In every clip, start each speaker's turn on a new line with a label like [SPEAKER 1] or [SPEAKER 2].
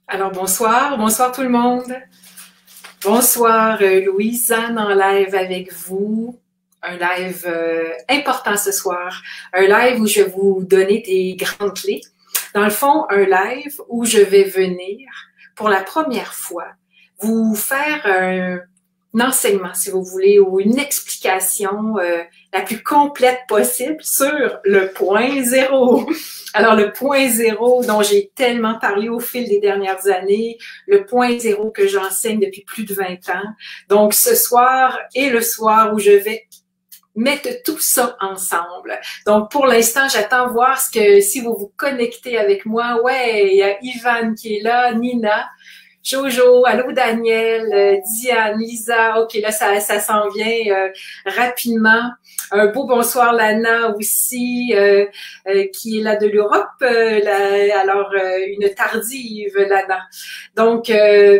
[SPEAKER 1] Alors bonsoir tout le monde. Bonsoir Louise-Anne en live avec vous. Un live important ce soir. Un live où je vais vous donner des grandes clés. Dans le fond, un live où je vais venir pour la première fois vous faire un enseignement, si vous voulez, ou une explication la plus complète possible sur le point zéro. Alors, le point zéro dont j'ai tellement parlé au fil des dernières années, le point zéro que j'enseigne depuis plus de 20 ans. Donc, ce soir est le soir où je vais mettre tout ça ensemble. Donc, pour l'instant, j'attends voir si vous vous connectez avec moi. Ouais, il y a Ivan qui est là, Nina, Jojo, allô Daniel, Diane, Lisa, ok, là ça s'en vient rapidement. Un beau bonsoir Lana aussi, qui est là de l'Europe, une tardive Lana. Donc,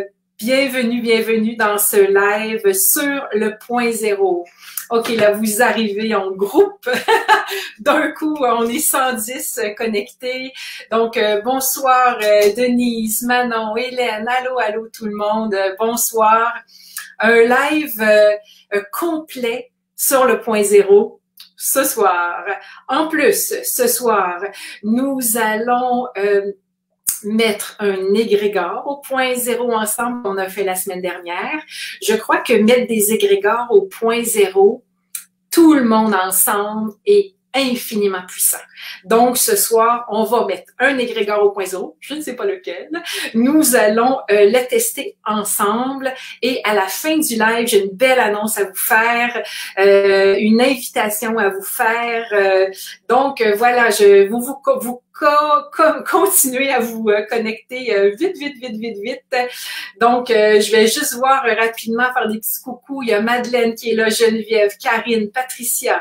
[SPEAKER 1] bienvenue dans ce live sur le point zéro. Ok, là, vous arrivez en groupe. D'un coup, on est 110 connectés. Donc, bonsoir Denise, Manon, Hélène, allô tout le monde. Bonsoir. Un live complet sur le point zéro ce soir. En plus, ce soir, nous allons mettre un égrégore au point zéro ensemble qu'on a fait la semaine dernière. Je crois que mettre des égrégores au point zéro, tout le monde ensemble est infiniment puissant. Donc, ce soir, on va mettre un égrégore au point zéro, je ne sais pas lequel. Nous allons le tester ensemble et à la fin du live, j'ai une belle annonce à vous faire, une invitation à vous faire. Voilà, vous continuez à vous connecter vite. Donc, je vais juste voir rapidement, faire des petits coucous. Il y a Madeleine qui est là, Geneviève, Karine, Patricia,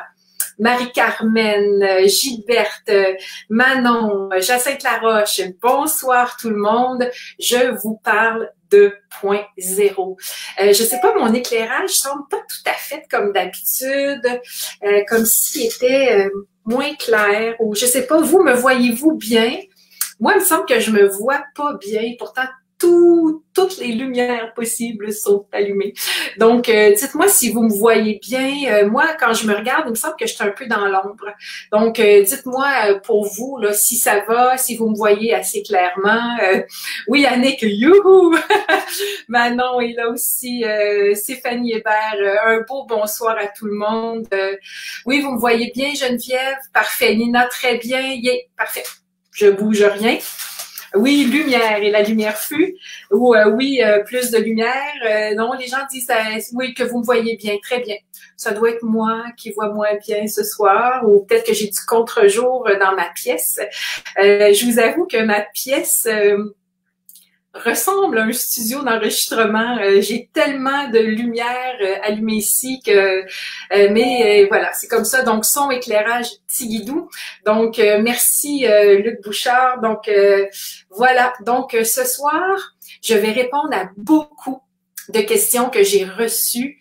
[SPEAKER 1] Marie-Carmen, Gilberte, Manon, Jacinthe Laroche. Bonsoir tout le monde. Je vous parle de point zéro. Je sais pas, mon éclairage semble pas tout à fait comme d'habitude, comme s'il était moins clair, ou je sais pas, vous, me voyez-vous bien? Moi, il me semble que je me vois pas bien, pourtant toutes les lumières possibles sont allumées. Donc, dites-moi si vous me voyez bien. Moi, quand je me regarde, il me semble que je suis un peu dans l'ombre. Donc, dites-moi pour vous là, si ça va, si vous me voyez assez clairement. Oui, Annick, youhou! Manon est là aussi. Stéphanie Hébert, un beau bonsoir à tout le monde. Oui, vous me voyez bien, Geneviève? Parfait. Nina, très bien. Yeah, parfait. Je bouge rien. Oui, lumière, et la lumière fut. Ou oui, plus de lumière. Non, les gens disent oui, que vous me voyez bien, très bien. Ça doit être moi qui vois moins bien ce soir, ou peut-être que j'ai du contre-jour dans ma pièce. Je vous avoue que ma pièce ressemble à un studio d'enregistrement. J'ai tellement de lumière allumée ici que, mais voilà, c'est comme ça. Donc, son éclairage Tigidou. Donc, merci Luc Bouchard. Donc, voilà. Donc, ce soir, je vais répondre à beaucoup de questions que j'ai reçues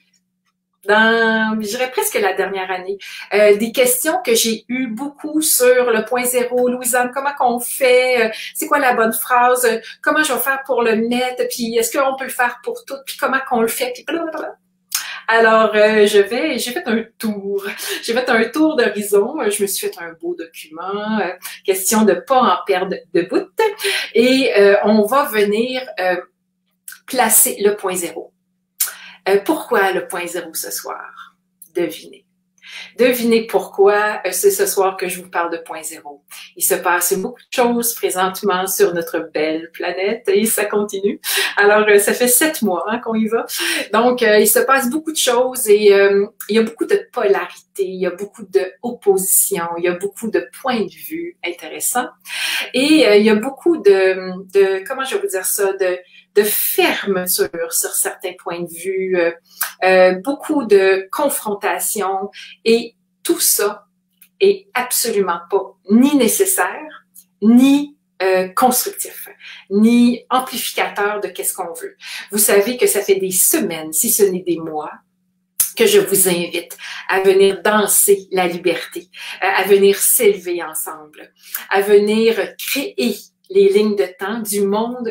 [SPEAKER 1] dans, je dirais presque la dernière année, des questions que j'ai eues beaucoup sur le point zéro. Louise-Anne, comment qu'on fait? C'est quoi la bonne phrase? Comment je vais faire pour le mettre? Puis est-ce qu'on peut le faire pour tout? Puis comment qu'on le fait? Puis blablabla. Alors, j'ai fait un tour. J'ai fait un tour d'horizon. Je me suis fait un beau document. Question de pas en perdre de bout. Et on va venir placer le point zéro. Pourquoi le point zéro ce soir? Devinez. Devinez pourquoi c'est ce soir que je vous parle de point zéro. Il se passe beaucoup de choses présentement sur notre belle planète et ça continue. Alors, ça fait 7 mois qu'on y va. Donc, il se passe beaucoup de choses et il y a beaucoup de polarité, il y a beaucoup d'opposition, il y a beaucoup de points de vue intéressants et il y a beaucoup comment je vais vous dire ça, de fermeture sur certains points de vue, beaucoup de confrontation et tout ça est absolument pas ni nécessaire, ni constructif, ni amplificateur de qu'est-ce qu'on veut. Vous savez que ça fait des semaines, si ce n'est des mois, que je vous invite à venir danser la liberté, à venir s'élever ensemble, à venir créer les lignes de temps du monde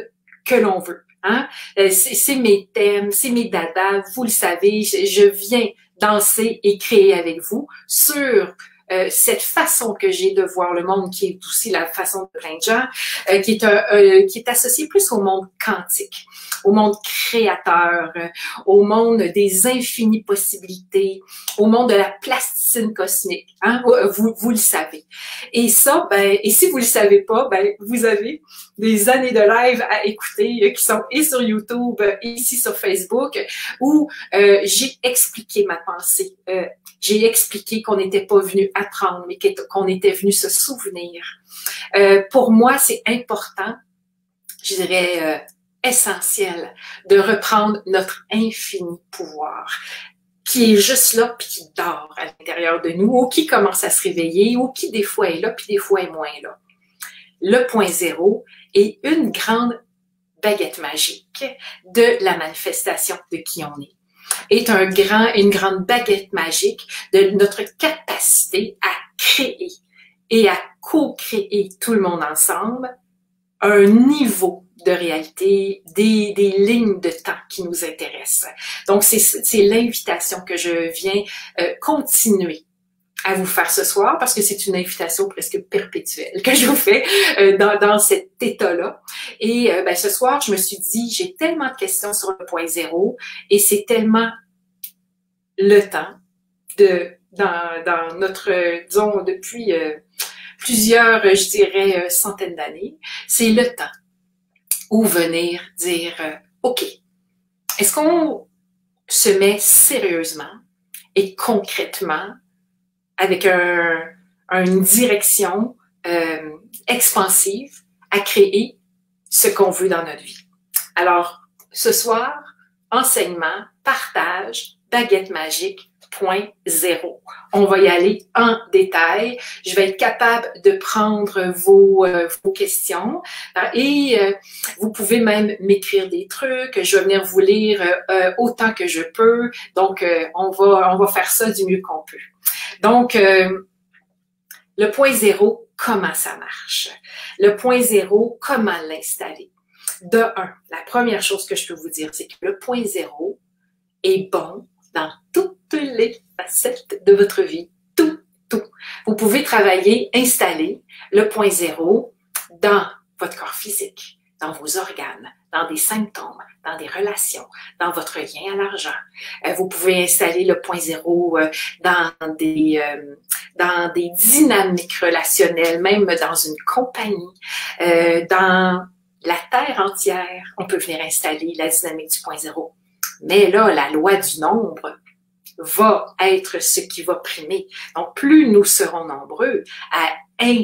[SPEAKER 1] que l'on veut. Hein? C'est mes thèmes, c'est mes dadas, vous le savez, je viens danser et créer avec vous sur cette façon que j'ai de voir le monde, qui est aussi la façon de plein de gens, qui est associée plus au monde quantique, au monde créateur, au monde des infinies possibilités, au monde de la plasticine cosmique. Hein? Vous le savez. Et ça, ben, et si vous le savez pas, ben, vous avez des années de live à écouter qui sont et sur YouTube et ici sur Facebook où j'ai expliqué ma pensée. J'ai expliqué qu'on n'était pas venu apprendre, mais qu'on était venu se souvenir. Pour moi, c'est important, je dirais essentiel, de reprendre notre infini pouvoir, qui est juste là, puis qui dort à l'intérieur de nous, ou qui commence à se réveiller, ou qui des fois est là, puis des fois est moins là. Le point zéro est une grande baguette magique de la manifestation de qui on est une grande baguette magique de notre capacité à créer et à co-créer tout le monde ensemble un niveau de réalité, des lignes de temps qui nous intéressent. Donc, c'est l'invitation que je viens continuer à vous faire ce soir, parce que c'est une invitation presque perpétuelle que je vous fais dans cet état-là. Et ben, ce soir, je me suis dit, j'ai tellement de questions sur le point zéro, et c'est tellement le temps dans notre, disons, depuis plusieurs, je dirais, centaines d'années, c'est le temps où venir dire, OK, est-ce qu'on se met sérieusement et concrètement avec une direction expansive à créer ce qu'on veut dans notre vie. Alors, ce soir, enseignement, partage, baguette magique, point zéro. On va y aller en détail. Je vais être capable de prendre vos questions et vous pouvez même m'écrire des trucs. Je vais venir vous lire autant que je peux. Donc, on va faire ça du mieux qu'on peut. Donc, le point zéro, comment ça marche? Le point zéro, comment l'installer? De un, la première chose que je peux vous dire, c'est que le point zéro est bon dans toutes les facettes de votre vie. Tout. Vous pouvez travailler, installer le point zéro dans votre corps physique, dans vos organes, dans des symptômes, dans des relations, dans votre lien à l'argent. Vous pouvez installer le point zéro dans des dynamiques relationnelles, même dans une compagnie, dans la Terre entière. On peut venir installer la dynamique du point zéro. Mais là, la loi du nombre va être ce qui va primer. Donc, plus nous serons nombreux à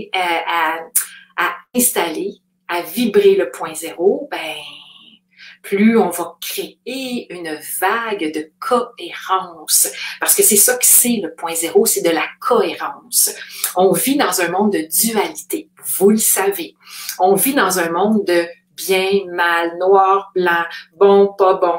[SPEAKER 1] installer, à vibrer le point zéro, ben, plus on va créer une vague de cohérence. Parce que c'est ça que c'est le point zéro, c'est de la cohérence. On vit dans un monde de dualité, vous le savez. On vit dans un monde de bien, mal, noir, blanc, bon, pas bon.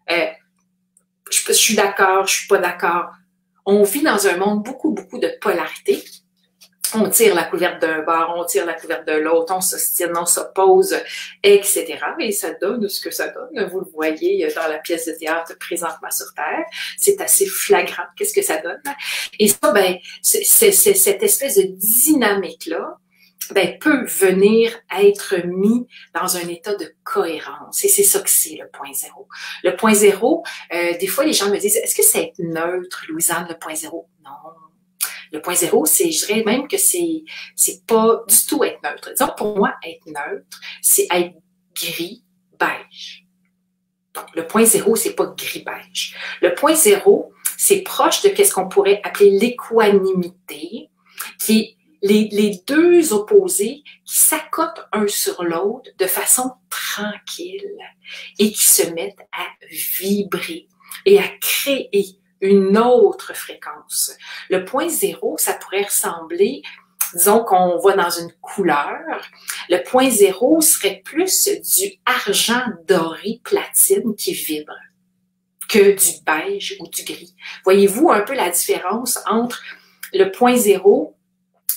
[SPEAKER 1] Je suis d'accord, je suis pas d'accord. On vit dans un monde beaucoup de polarité. On tire la couverte d'un bord, on tire la couverte de l'autre, on s'ostine, on s'oppose, etc. Et ça donne ce que ça donne. Vous le voyez dans la pièce de théâtre présentement sur Terre. C'est assez flagrant. Qu'est-ce que ça donne? Et ça, ben, cette espèce de dynamique-là, ben, peut venir être mis dans un état de cohérence. Et c'est ça que c'est le point zéro. Le point zéro, des fois, les gens me disent, est-ce que c'est être neutre, Louisanne, le point zéro? Non. Le point zéro, je dirais même que c'est pas du tout être neutre. Disons, pour moi, être neutre, c'est être gris-beige. Donc, le point zéro, c'est pas gris-beige. Le point zéro, c'est proche de ce qu'on pourrait appeler l'équanimité, qui est les deux opposés qui s'accotent un sur l'autre de façon tranquille et qui se mettent à vibrer et à créer une autre fréquence. Le point zéro, ça pourrait ressembler, disons qu'on va dans une couleur, le point zéro serait plus du argent doré platine qui vibre que du beige ou du gris. Voyez-vous un peu la différence entre le point zéro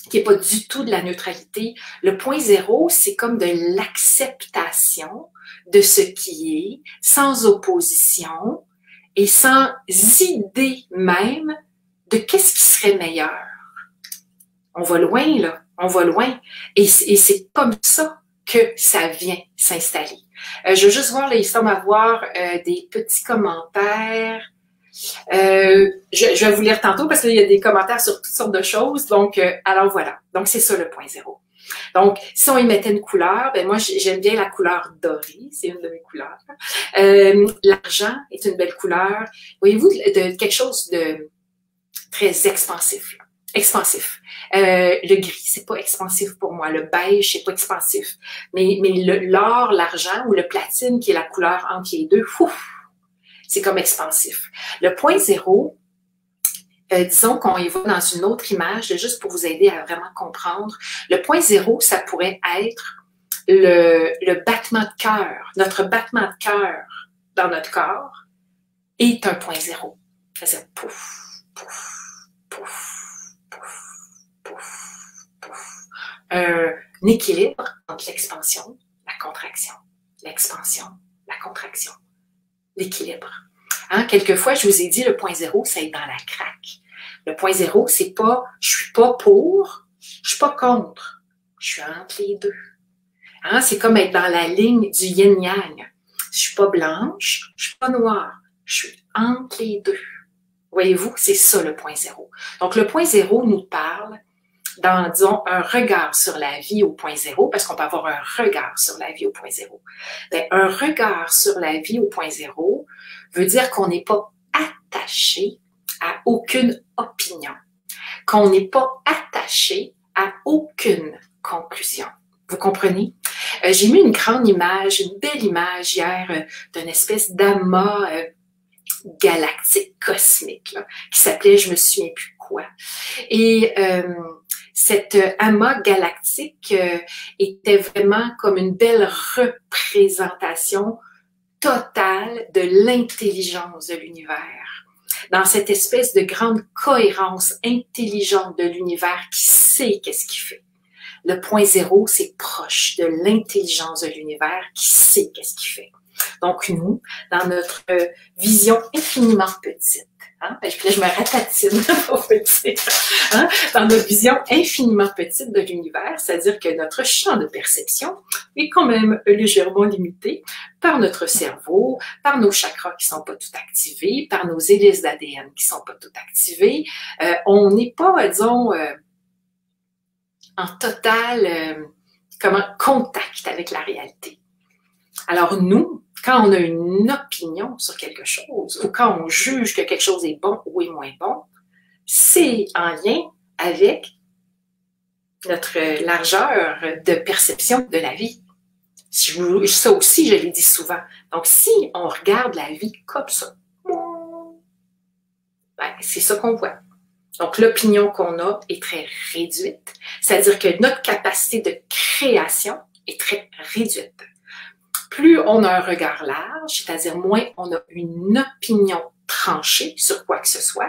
[SPEAKER 1] qui n'est pas du tout de la neutralité. Le point zéro, c'est comme de l'acceptation de ce qui est, sans opposition et sans idée même de qu'est-ce qui serait meilleur. On va loin, là. On va loin. Et c'est comme ça que ça vient s'installer. Je veux juste voir, là, il semble avoir des petits commentaires. Je vais vous lire tantôt parce qu'il y a des commentaires sur toutes sortes de choses. Donc, alors voilà. Donc, c'est ça le point zéro. Donc, si on y mettait une couleur, ben moi, j'aime bien la couleur dorée. C'est une de mes couleurs. L'argent est une belle couleur. Voyez-vous, de quelque chose de très expansif. Là. Expansif. Le gris, c'est pas expansif pour moi. Le beige, c'est pas expansif. Mais l'or, l'argent ou le platine, qui est la couleur entre les deux, c'est comme expansif. Le point zéro, disons qu'on y va dans une autre image, juste pour vous aider à vraiment comprendre. Le point zéro, ça pourrait être le battement de cœur. Notre battement de cœur dans notre corps est un point zéro. C'est-à-dire pouf, pouf, pouf. Un équilibre entre l'expansion, la contraction, l'expansion, la contraction, l'équilibre. Hein? Quelquefois, je vous ai dit, le point zéro, c'est être dans la craque. Le point zéro, c'est pas, je suis pas pour, je suis pas contre, je suis entre les deux. Hein? C'est comme être dans la ligne du yin-yang. Je suis pas blanche, je suis pas noire, je suis entre les deux. Voyez-vous, c'est ça le point zéro. Donc, le point zéro nous parle dans, disons, un regard sur la vie au point zéro, parce qu'on peut avoir un regard sur la vie au point zéro. Bien, un regard sur la vie au point zéro veut dire qu'on n'est pas attaché à aucune opinion, qu'on n'est pas attaché à aucune conclusion. Vous comprenez? J'ai mis une grande image, une belle image hier d'une espèce d'amas galactique, cosmique, là, qui s'appelait, je me souviens plus quoi. Et cette amas galactique était vraiment comme une belle représentation totale de l'intelligence de l'univers. Dans cette espèce de grande cohérence intelligente de l'univers qui sait qu'est-ce qu'il fait. Le point zéro, c'est proche de l'intelligence de l'univers qui sait qu'est-ce qu'il fait. Donc, nous, dans notre vision infiniment petite, hein, puis là, je me ratatine pour vous dire, hein, dans notre vision infiniment petite de l'univers, c'est-à-dire que notre champ de perception est quand même légèrement limité par notre cerveau, par nos chakras qui sont pas tout activés, par nos hélices d'ADN qui sont pas tout activées. On n'est pas, disons, en total contact avec la réalité. Alors nous, quand on a une opinion sur quelque chose, ou quand on juge que quelque chose est bon ou est moins bon, c'est en lien avec notre largeur de perception de la vie. Ça aussi, je l'ai dit souvent. Donc, si on regarde la vie comme ça, ben, c'est ça qu'on voit. Donc, l'opinion qu'on a est très réduite, c'est-à-dire que notre capacité de création est très réduite. Plus on a un regard large, c'est-à-dire moins on a une opinion tranchée sur quoi que ce soit,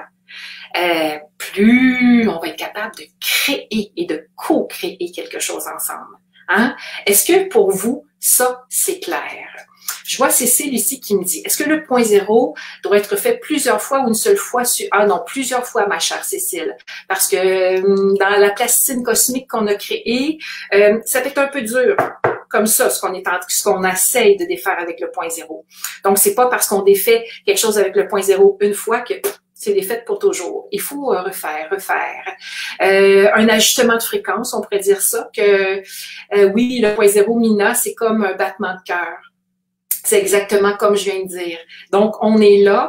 [SPEAKER 1] plus on va être capable de créer et de co-créer quelque chose ensemble. Hein? Est-ce que pour vous, ça, c'est clair? Je vois Cécile ici qui me dit, est-ce que le point zéro doit être fait plusieurs fois ou une seule fois? Ah non, plusieurs fois, ma chère Cécile. Parce que dans la plasticine cosmique qu'on a créée, ça peut être un peu dur. Comme ça, ce qu'on essaye de défaire avec le point zéro. Donc, c'est pas parce qu'on défait quelque chose avec le point zéro une fois que c'est défait pour toujours. Il faut refaire. Un ajustement de fréquence, on pourrait dire ça, que oui, le point zéro, Mina, c'est comme un battement de cœur. C'est exactement comme je viens de dire. Donc, on est là.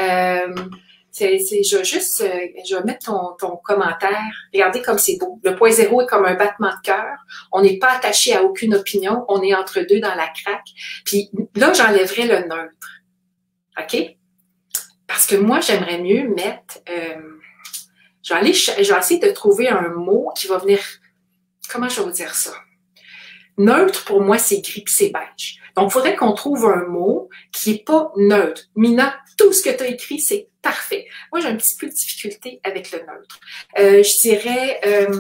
[SPEAKER 1] Je vais mettre ton commentaire. Regardez comme c'est beau. Le point zéro est comme un battement de cœur. On n'est pas attaché à aucune opinion. On est entre deux dans la craque. Puis là, j'enlèverai le neutre. OK? Parce que moi, j'aimerais mieux mettre... je vais essayer de trouver un mot qui va venir... Comment je vais vous dire ça? Neutre, pour moi, c'est gris puis c'est beige. Donc, il faudrait qu'on trouve un mot qui est pas neutre. Mina, tout ce que tu as écrit, c'est parfait. Moi, j'ai un petit peu de difficulté avec le neutre. Je dirais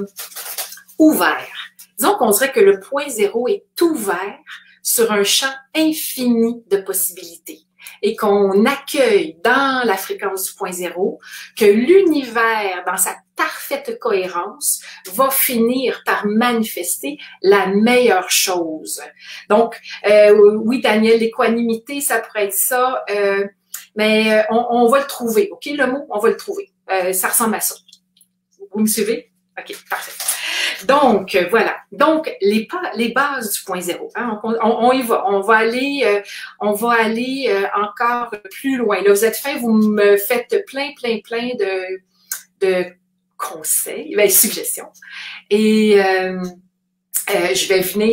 [SPEAKER 1] ouvert. Disons qu'on dirait que le point zéro est ouvert sur un champ infini de possibilités et qu'on accueille dans la fréquence du point zéro que l'univers, dans sa parfaite cohérence, va finir par manifester la meilleure chose. Donc, oui, Daniel, l'équanimité, ça pourrait être ça, mais on va le trouver, OK? Le mot, on va le trouver. Ça ressemble à ça. Vous me suivez? OK, parfait. Donc, voilà. Donc, les bases du point zéro. Hein, on y va. On va aller encore plus loin. Là, vous êtes fins, vous me faites plein de conseils, suggestions. Et je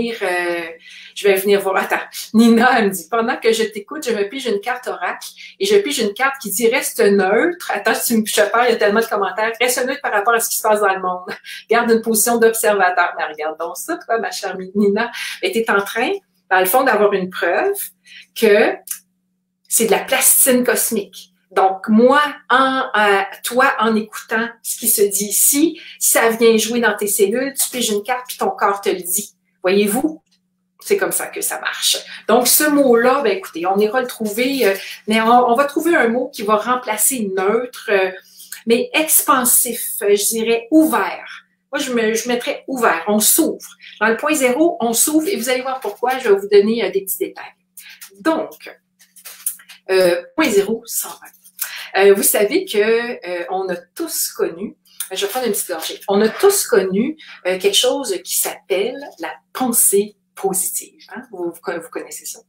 [SPEAKER 1] vais venir voir. Attends, Nina, elle me dit, pendant que je t'écoute, je me pige une carte oracle et je pige une carte qui dit reste neutre. Attends, si tu me piches pas, il y a tellement de commentaires. Reste neutre par rapport à ce qui se passe dans le monde. Garde une position d'observateur. Mais regarde donc ça, toi, ma chère Nina. Mais tu es en train, dans le fond, d'avoir une preuve que c'est de la plasticine cosmique. Donc, moi, toi, en écoutant ce qui se dit ici, ça vient jouer dans tes cellules, tu piges une carte puis ton corps te le dit. Voyez-vous? C'est comme ça que ça marche. Donc, ce mot-là, ben écoutez, on ira le trouver, mais on va trouver un mot qui va remplacer neutre, mais expansif, je dirais ouvert. Moi, je mettrais ouvert, on s'ouvre. Dans le point zéro, on s'ouvre et vous allez voir pourquoi, je vais vous donner des petits détails. Donc, point zéro, 120. Vous savez que on a tous connu, je vais prendre une petite gorgée, on a tous connu quelque chose qui s'appelle la pensée positive. Hein? Vous connaissez ça?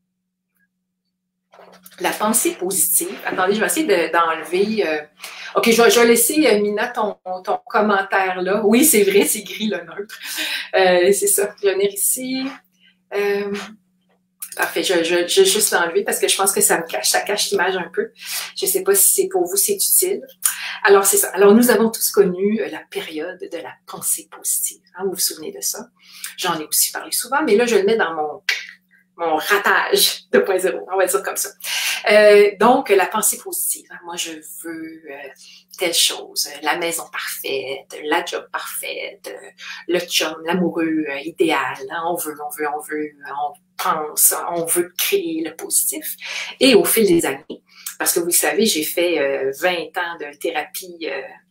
[SPEAKER 1] La pensée positive. Attendez, je vais essayer d'enlever. OK, je vais laisser, Mina, ton commentaire là. Oui, c'est vrai, c'est gris le neutre. C'est ça. Je vais venir ici. Parfait, je vais juste l'enlever parce que je pense que ça cache l'image un peu. Je ne sais pas si c'est pour vous, c'est utile. Alors, c'est ça. Alors, nous avons tous connu la période de la pensée positive. Hein, vous vous souvenez de ça? J'en ai aussi parlé souvent, mais là, je le mets dans mon ratage 2.0, on va dire comme ça. Donc, la pensée positive. Hein, moi, je veux telle chose, la maison parfaite, la job parfaite, le chum, l'amoureux idéal. Hein, on pense, on veut créer le positif. Et au fil des années, parce que vous le savez, j'ai fait 20 ans de thérapie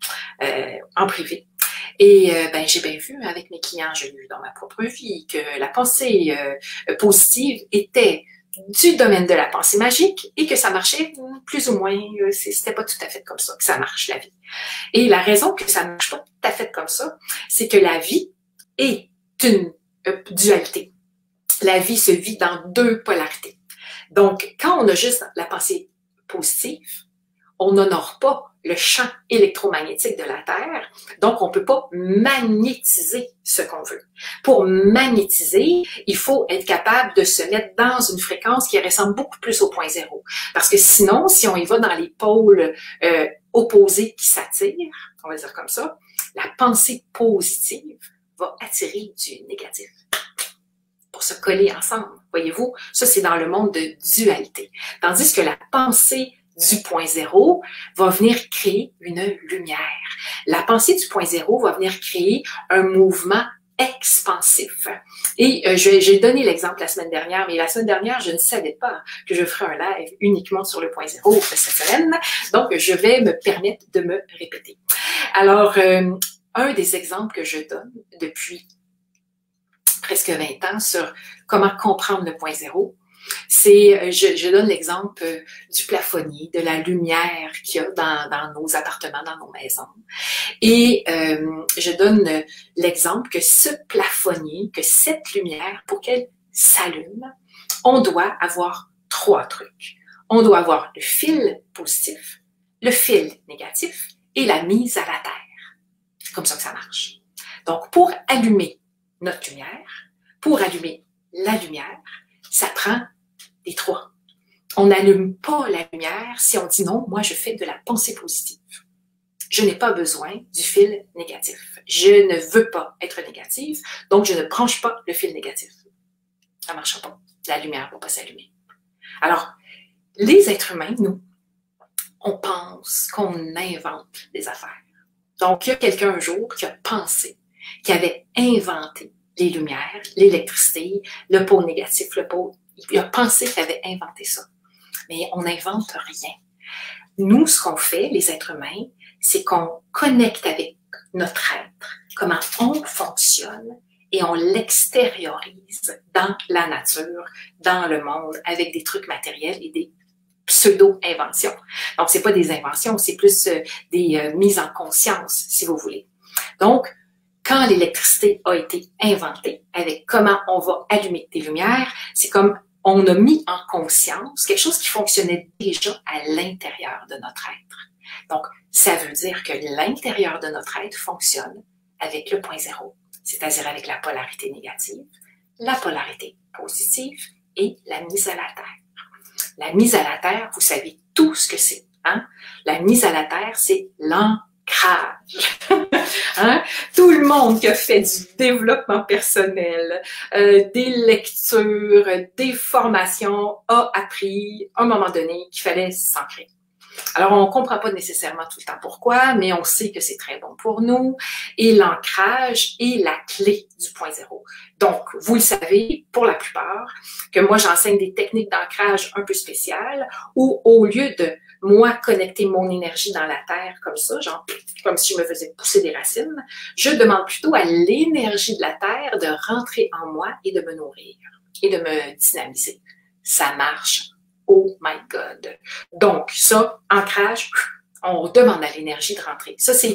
[SPEAKER 1] en privé. Et j'ai bien vu avec mes clients, j'ai vu dans ma propre vie que la pensée positive était du domaine de la pensée magique et que ça marchait plus ou moins, c'était pas tout à fait comme ça que ça marche la vie. Et la raison que ça marche pas tout à fait comme ça, c'est que la vie est une dualité. La vie se vit dans deux polarités. Donc, quand on a juste la pensée positive, on n'honore pas le champ électromagnétique de la Terre, donc on ne peut pas magnétiser ce qu'on veut. Pour magnétiser, il faut être capable de se mettre dans une fréquence qui ressemble beaucoup plus au point zéro. Parce que sinon, si on y va dans les pôles opposés qui s'attirent, on va dire comme ça, la pensée positive va attirer du négatif pour se coller ensemble. Voyez-vous, ça c'est dans le monde de dualité. Tandis que la pensée du point zéro va venir créer une lumière. La pensée du point zéro va venir créer un mouvement expansif. Et j'ai donné l'exemple la semaine dernière, mais la semaine dernière, je ne savais pas que je ferais un live uniquement sur le point zéro cette semaine. Donc, je vais me permettre de me répéter. Alors, un des exemples que je donne depuis presque 20 ans sur comment comprendre le point zéro, c'est, je donne l'exemple du plafonnier, de la lumière qu'il y a dans nos appartements, dans nos maisons. Et je donne l'exemple que ce plafonnier, que cette lumière, pour qu'elle s'allume, on doit avoir 3 trucs. On doit avoir le fil positif, le fil négatif et la mise à la terre. C'est comme ça que ça marche. Donc, pour allumer notre lumière, pour allumer la lumière, ça prend les 3. On n'allume pas la lumière si on dit non, moi je fais de la pensée positive. Je n'ai pas besoin du fil négatif. Je ne veux pas être négative, donc je ne branche pas le fil négatif. ça ne marchera pas. La lumière ne va pas s'allumer. Alors, les êtres humains, nous, on pense qu'on invente des affaires. Donc, il y a quelqu'un un jour qui a pensé, qui avait inventé les lumières, l'électricité, le pôle négatif, le pôle... Il a pensé qu'il avait inventé ça. Mais on n'invente rien. Nous, ce qu'on fait, les êtres humains, c'est qu'on connecte avec notre être, comment on fonctionne, et on l'extériorise dans la nature, dans le monde, avec des trucs matériels et des pseudo-inventions. Donc, c'est pas des inventions, c'est plus des mises en conscience, si vous voulez. Donc, quand l'électricité a été inventée, avec comment on va allumer des lumières, c'est comme on a mis en conscience quelque chose qui fonctionnait déjà à l'intérieur de notre être. Donc, ça veut dire que l'intérieur de notre être fonctionne avec le point zéro, c'est-à-dire avec la polarité négative, la polarité positive et la mise à la terre. La mise à la terre, vous savez tout ce que c'est. Hein? La mise à la terre, c'est l'ancrage. Hein? Tout le monde qui a fait du développement personnel, des lectures, des formations, a appris à un moment donné qu'il fallait s'ancrer. Alors, on ne comprend pas nécessairement tout le temps pourquoi, mais on sait que c'est très bon pour nous. Et l'ancrage est la clé du point zéro. Donc, vous le savez, pour la plupart, que moi, j'enseigne des techniques d'ancrage un peu spéciales où, au lieu de moi connecter mon énergie dans la terre comme ça, genre comme si je me faisais pousser des racines, je demande plutôt à l'énergie de la terre de rentrer en moi et de me nourrir et de me dynamiser. Ça marche. Oh my God. Donc, ça, ancrage, on demande à l'énergie de rentrer. Ça, c'est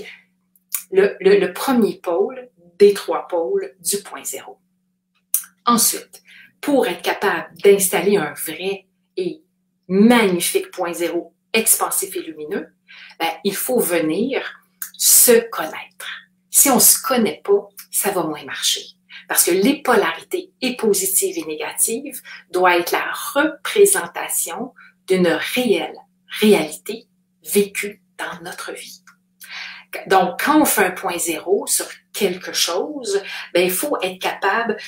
[SPEAKER 1] le premier pôle des 3 pôles du point zéro. Ensuite, pour être capable d'installer un vrai et magnifique point zéro expansif et lumineux, ben, il faut venir se connaître. Si on ne se connaît pas, ça va moins marcher. Parce que les polarités et positives et négatives doivent être la représentation d'une réelle réalité vécue dans notre vie. Donc, quand on fait un point zéro sur quelque chose, ben, il faut être capable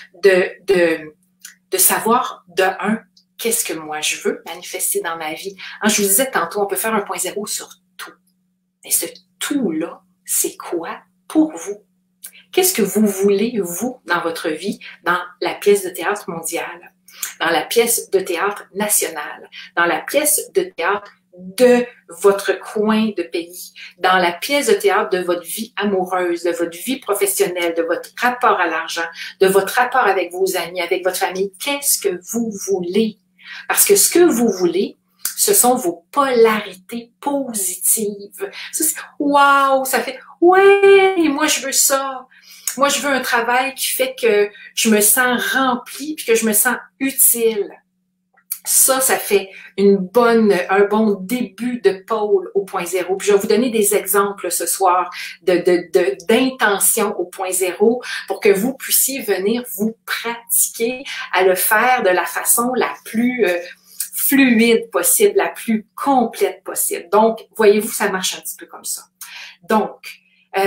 [SPEAKER 1] de savoir, de un, qu'est-ce que moi je veux manifester dans ma vie. Hein, je vous disais tantôt, on peut faire un point zéro sur tout. Mais ce tout-là, c'est quoi pour vous? Qu'est-ce que vous voulez, vous, dans votre vie, dans la pièce de théâtre mondiale, dans la pièce de théâtre nationale, dans la pièce de théâtre de votre coin de pays, dans la pièce de théâtre de votre vie amoureuse, de votre vie professionnelle, de votre rapport à l'argent, de votre rapport avec vos amis, avec votre famille? Qu'est-ce que vous voulez? Parce que ce que vous voulez, ce sont vos polarités positives. Ça, c'est wow, ça fait ouais, moi je veux ça. Moi je veux un travail qui fait que je me sens remplie puis que je me sens utile. Ça fait un bon début de pôle au point zéro. Puis je vais vous donner des exemples ce soir d'intention au point zéro pour que vous puissiez venir vous pratiquer à le faire de la façon la plus fluide possible, la plus complète possible. Donc, voyez-vous, ça marche un petit peu comme ça. Donc,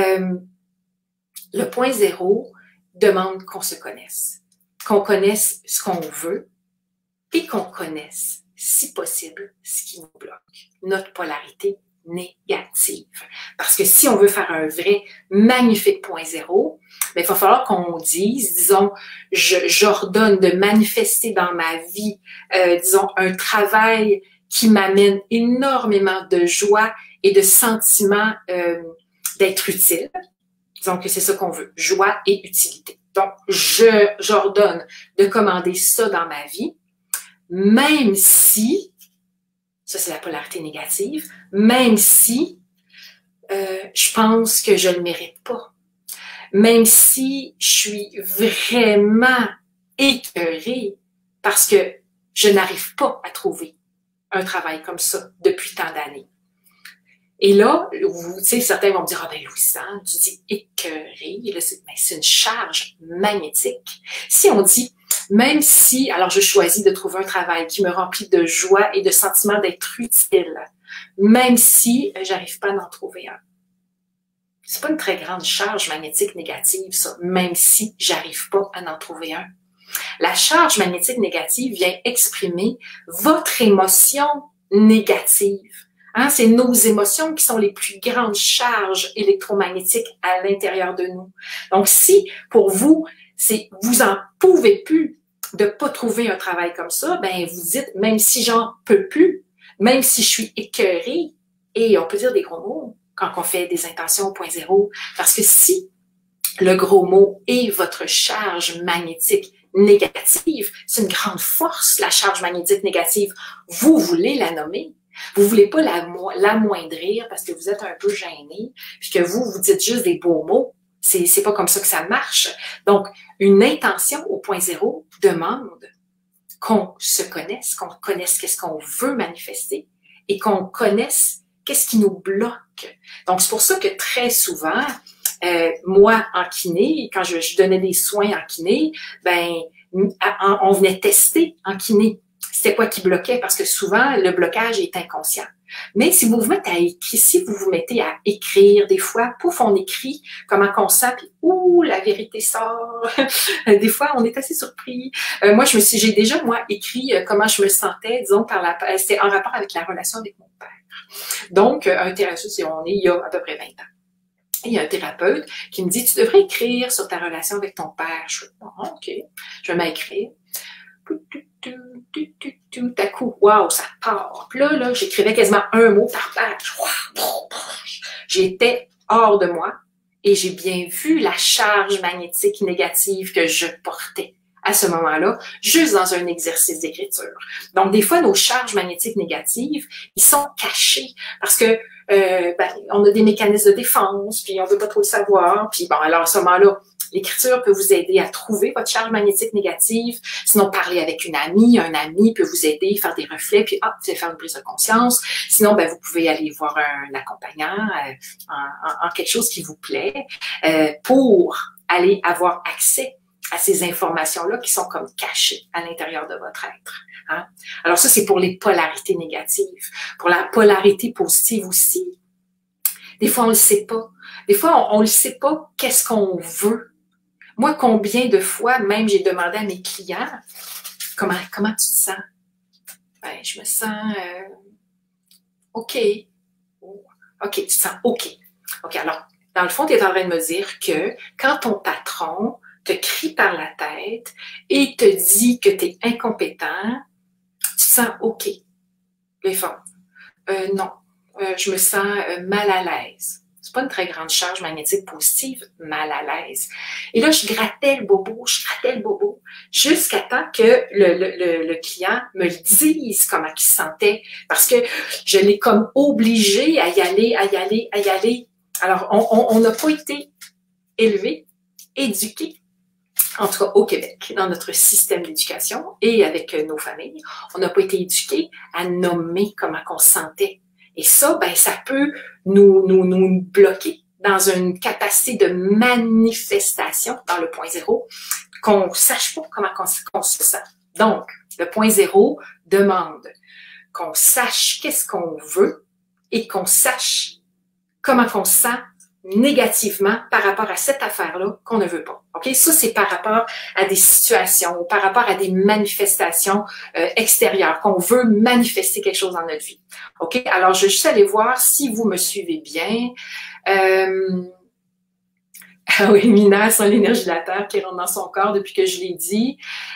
[SPEAKER 1] le point zéro demande qu'on se connaisse ce qu'on veut et qu'on connaisse, si possible, ce qui nous bloque, notre polarité négative. Parce que si on veut faire un vrai magnifique point zéro, mais il va falloir qu'on dise, disons, j'ordonne de manifester dans ma vie, disons, un travail qui m'amène énormément de joie et de sentiment d'être utile. Disons que c'est ça qu'on veut, joie et utilité. Donc, j'ordonne de commander ça dans ma vie, même si, ça c'est la polarité négative, même si je pense que je ne le mérite pas, même si je suis vraiment écœurée parce que je n'arrive pas à trouver un travail comme ça depuis tant d'années. Et là, vous savez, certains vont me dire, ah ben Louise-Anne, tu dis écœurée, là, c'est une charge magnétique. Si on dit, même si, alors je choisis de trouver un travail qui me remplit de joie et de sentiment d'être utile, même si j'arrive pas à en trouver un. C'est pas une très grande charge magnétique négative, ça, même si j'arrive pas à en trouver un. La charge magnétique négative vient exprimer votre émotion négative. Hein, c'est nos émotions qui sont les plus grandes charges électromagnétiques à l'intérieur de nous. Donc, si pour vous, vous en pouvez plus de pas trouver un travail comme ça, ben vous dites, même si j'en peux plus, même si je suis écœurée, et on peut dire des gros mots quand on fait des intentions au point zéro, parce que si le gros mot est votre charge magnétique négative, c'est une grande force, la charge magnétique négative, vous voulez la nommer. Vous voulez pas l'amoindrir parce que vous êtes un peu gêné, puis que vous dites juste des beaux mots. C'est pas comme ça que ça marche. Donc, une intention au point zéro demande qu'on se connaisse, qu'on connaisse qu'est-ce qu'on veut manifester et qu'on connaisse qu'est-ce qui nous bloque. Donc, c'est pour ça que très souvent, moi, en kiné, quand je donnais des soins en kiné, ben, on venait tester en kiné. C'était quoi qui bloquait? Parce que souvent, le blocage est inconscient. Mais si vous vous mettez à écrire, si vous vous mettez à écrire, des fois, pouf, on écrit comment qu'on sent, puis ouh, la vérité sort. Des fois, on est assez surpris. Moi, j'ai déjà, moi, écrit comment je me sentais, disons, c'était en rapport avec la relation avec mon père. Donc, un thérapeute, il y a à peu près 20 ans. Et il y a un thérapeute qui me dit, tu devrais écrire sur ta relation avec ton père. Je dis, oh, OK, je vais m'écrire. Tout à coup, wow, ça part. Puis là, j'écrivais quasiment un mot par page. J'étais hors de moi et j'ai bien vu la charge magnétique négative que je portais à ce moment-là, juste dans un exercice d'écriture. Donc, des fois, nos charges magnétiques négatives, ils sont cachés parce que on a des mécanismes de défense, puis on ne veut pas trop le savoir. Puis bon, alors à ce moment-là, l'écriture peut vous aider à trouver votre charge magnétique négative. Sinon, parler avec une amie, un ami peut vous aider, faire des reflets, puis vous allez faire une prise de conscience. Sinon, vous pouvez aller voir un accompagnant en quelque chose qui vous plaît pour aller avoir accès à ces informations-là qui sont comme cachées à l'intérieur de votre être. Hein? Alors ça, c'est pour les polarités négatives. Pour la polarité positive aussi, des fois, on le sait pas. Des fois, on le sait pas qu'est-ce qu'on veut. Moi, combien de fois, même, j'ai demandé à mes clients, comment tu te sens? Ben, je me sens OK. OK, tu te sens OK. OK, alors, dans le fond, tu es en train de me dire que quand ton patron te crie par la tête et te dit que tu es incompétent, tu te sens OK. Les femmes. Non, je me sens mal à l'aise. C'est pas une très grande charge magnétique positive, mal à l'aise. Et là, je grattais le bobo, jusqu'à temps que le client me le dise comment il se sentait, parce que je l'ai comme obligé à y aller. Alors, on n'a pas été élevé, éduqué, en tout cas au Québec, dans notre système d'éducation et avec nos familles, on n'a pas été éduqués à nommer comment on se sentait. Et ça, ça peut nous bloquer dans une capacité de manifestation dans le point zéro, qu'on ne sache pas comment on se sent. Donc, le point zéro demande qu'on sache qu'est-ce qu'on veut et qu'on sache comment on se sent négativement par rapport à cette affaire-là qu'on ne veut pas. OK? Ça, c'est par rapport à des situations, par rapport à des manifestations extérieures, qu'on veut manifester quelque chose dans notre vie. OK? Alors, je vais juste aller voir si vous me suivez bien. Ah oui, Mina, c'est l'énergie de la Terre qui rentre dans son corps depuis que je l'ai dit.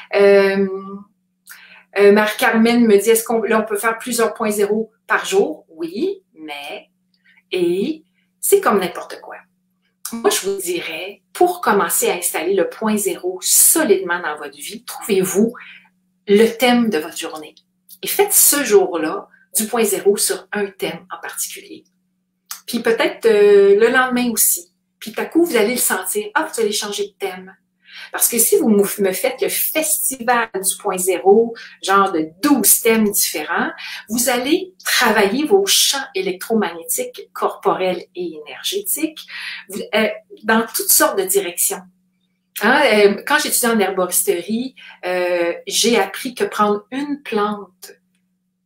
[SPEAKER 1] Marie-Carmen me dit, est-ce qu'on peut faire plusieurs points zéro par jour? Oui, mais... Et c'est comme n'importe quoi. Moi, je vous dirais, pour commencer à installer le point zéro solidement dans votre vie, trouvez-vous le thème de votre journée. Et faites ce jour-là du point zéro sur un thème en particulier. Puis peut-être le lendemain aussi. Puis tout à coup, vous allez le sentir. Ah, vous allez changer de thème. Parce que si vous me faites le festival du point zéro, genre de 12 thèmes différents, vous allez travailler vos champs électromagnétiques, corporels et énergétiques dans toutes sortes de directions. Hein? Quand j'étudiais en herboristerie, j'ai appris que prendre une plante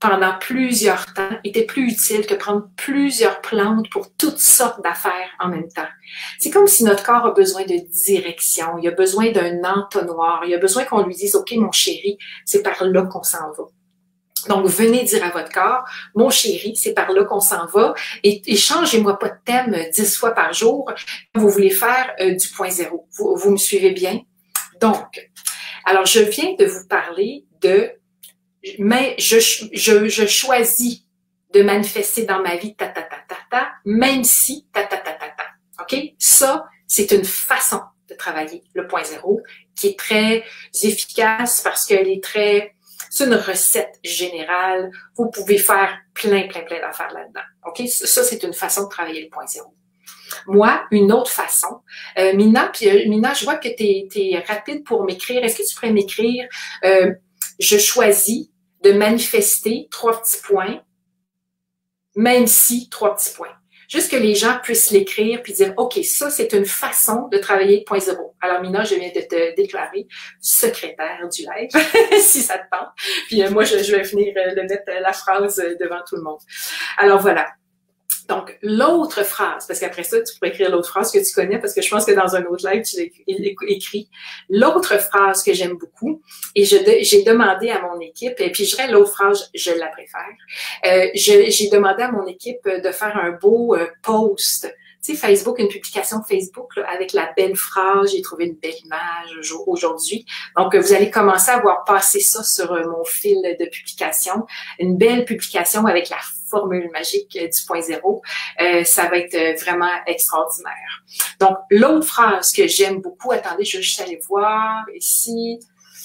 [SPEAKER 1] pendant plusieurs temps était plus utile que prendre plusieurs plantes pour toutes sortes d'affaires en même temps. C'est comme si notre corps a besoin de direction, il a besoin d'un entonnoir, il a besoin qu'on lui dise « Ok, mon chéri, c'est par là qu'on s'en va ». Donc, venez dire à votre corps, mon chéri, c'est par là qu'on s'en va et changez-moi pas de thème 10 fois par jour. Vous voulez faire du point zéro. Vous me suivez bien? Donc, alors je viens de vous parler de, mais je choisis de manifester dans ma vie même si OK? Ça, c'est une façon de travailler le point zéro qui est très efficace parce qu'elle est très... C'est une recette générale. Vous pouvez faire plein d'affaires là-dedans. OK? Ça, c'est une façon de travailler le point zéro. Moi, une autre façon, Mina, je vois que tu es rapide pour m'écrire. Est-ce que tu pourrais m'écrire je choisis de manifester 3 petits points, même si 3 petits points. Juste que les gens puissent l'écrire puis dire, OK, ça, c'est une façon de travailler point zéro. Alors, Mina, je viens de te déclarer secrétaire du live, si ça te tente. Puis moi, je vais venir mettre la phrase devant tout le monde. Alors, voilà. Donc, l'autre phrase, parce qu'après ça, tu pourrais écrire l'autre phrase que tu connais, parce que je pense que dans un autre live, tu l'as écrit. L'autre phrase que j'aime beaucoup, et j'ai demandé à mon équipe, et puis je dirais l'autre phrase, je la préfère, j'ai demandé à mon équipe de faire un beau post, tu sais, Facebook, une publication Facebook là, avec la belle phrase, j'ai trouvé une belle image aujourd'hui. Donc, vous allez commencer à voir passer ça sur mon fil de publication, une belle publication avec la formule magique du point zéro. Ça va être vraiment extraordinaire. Donc, l'autre phrase que j'aime beaucoup, attendez, je vais juste aller voir ici.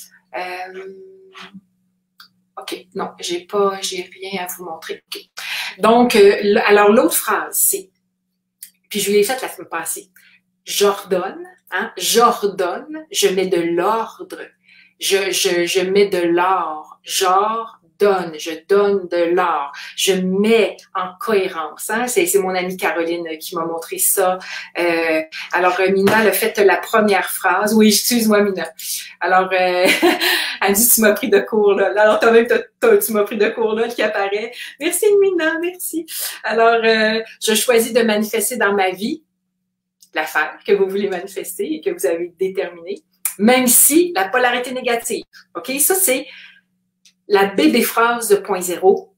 [SPEAKER 1] OK, non, j'ai rien à vous montrer. Okay. Donc, alors l'autre phrase, c'est, puis je l'ai faite la semaine passée, j'ordonne, hein, j'ordonne, je mets de l'ordre, je mets de l'or, je donne de l'or, je mets en cohérence. Hein? C'est mon amie Caroline qui m'a montré ça. Alors, Mina, elle a fait la première phrase. Oui, excuse-moi, Mina. Alors, elle dit, tu m'as pris de cours, là. Alors, tu m'as pris de cours, là, qui apparaît. Merci, Mina, merci. Alors, je choisis de manifester dans ma vie l'affaire que vous voulez manifester et que vous avez déterminée, même si la polarité négative. OK? Ça, c'est la bébé phrase de point zéro,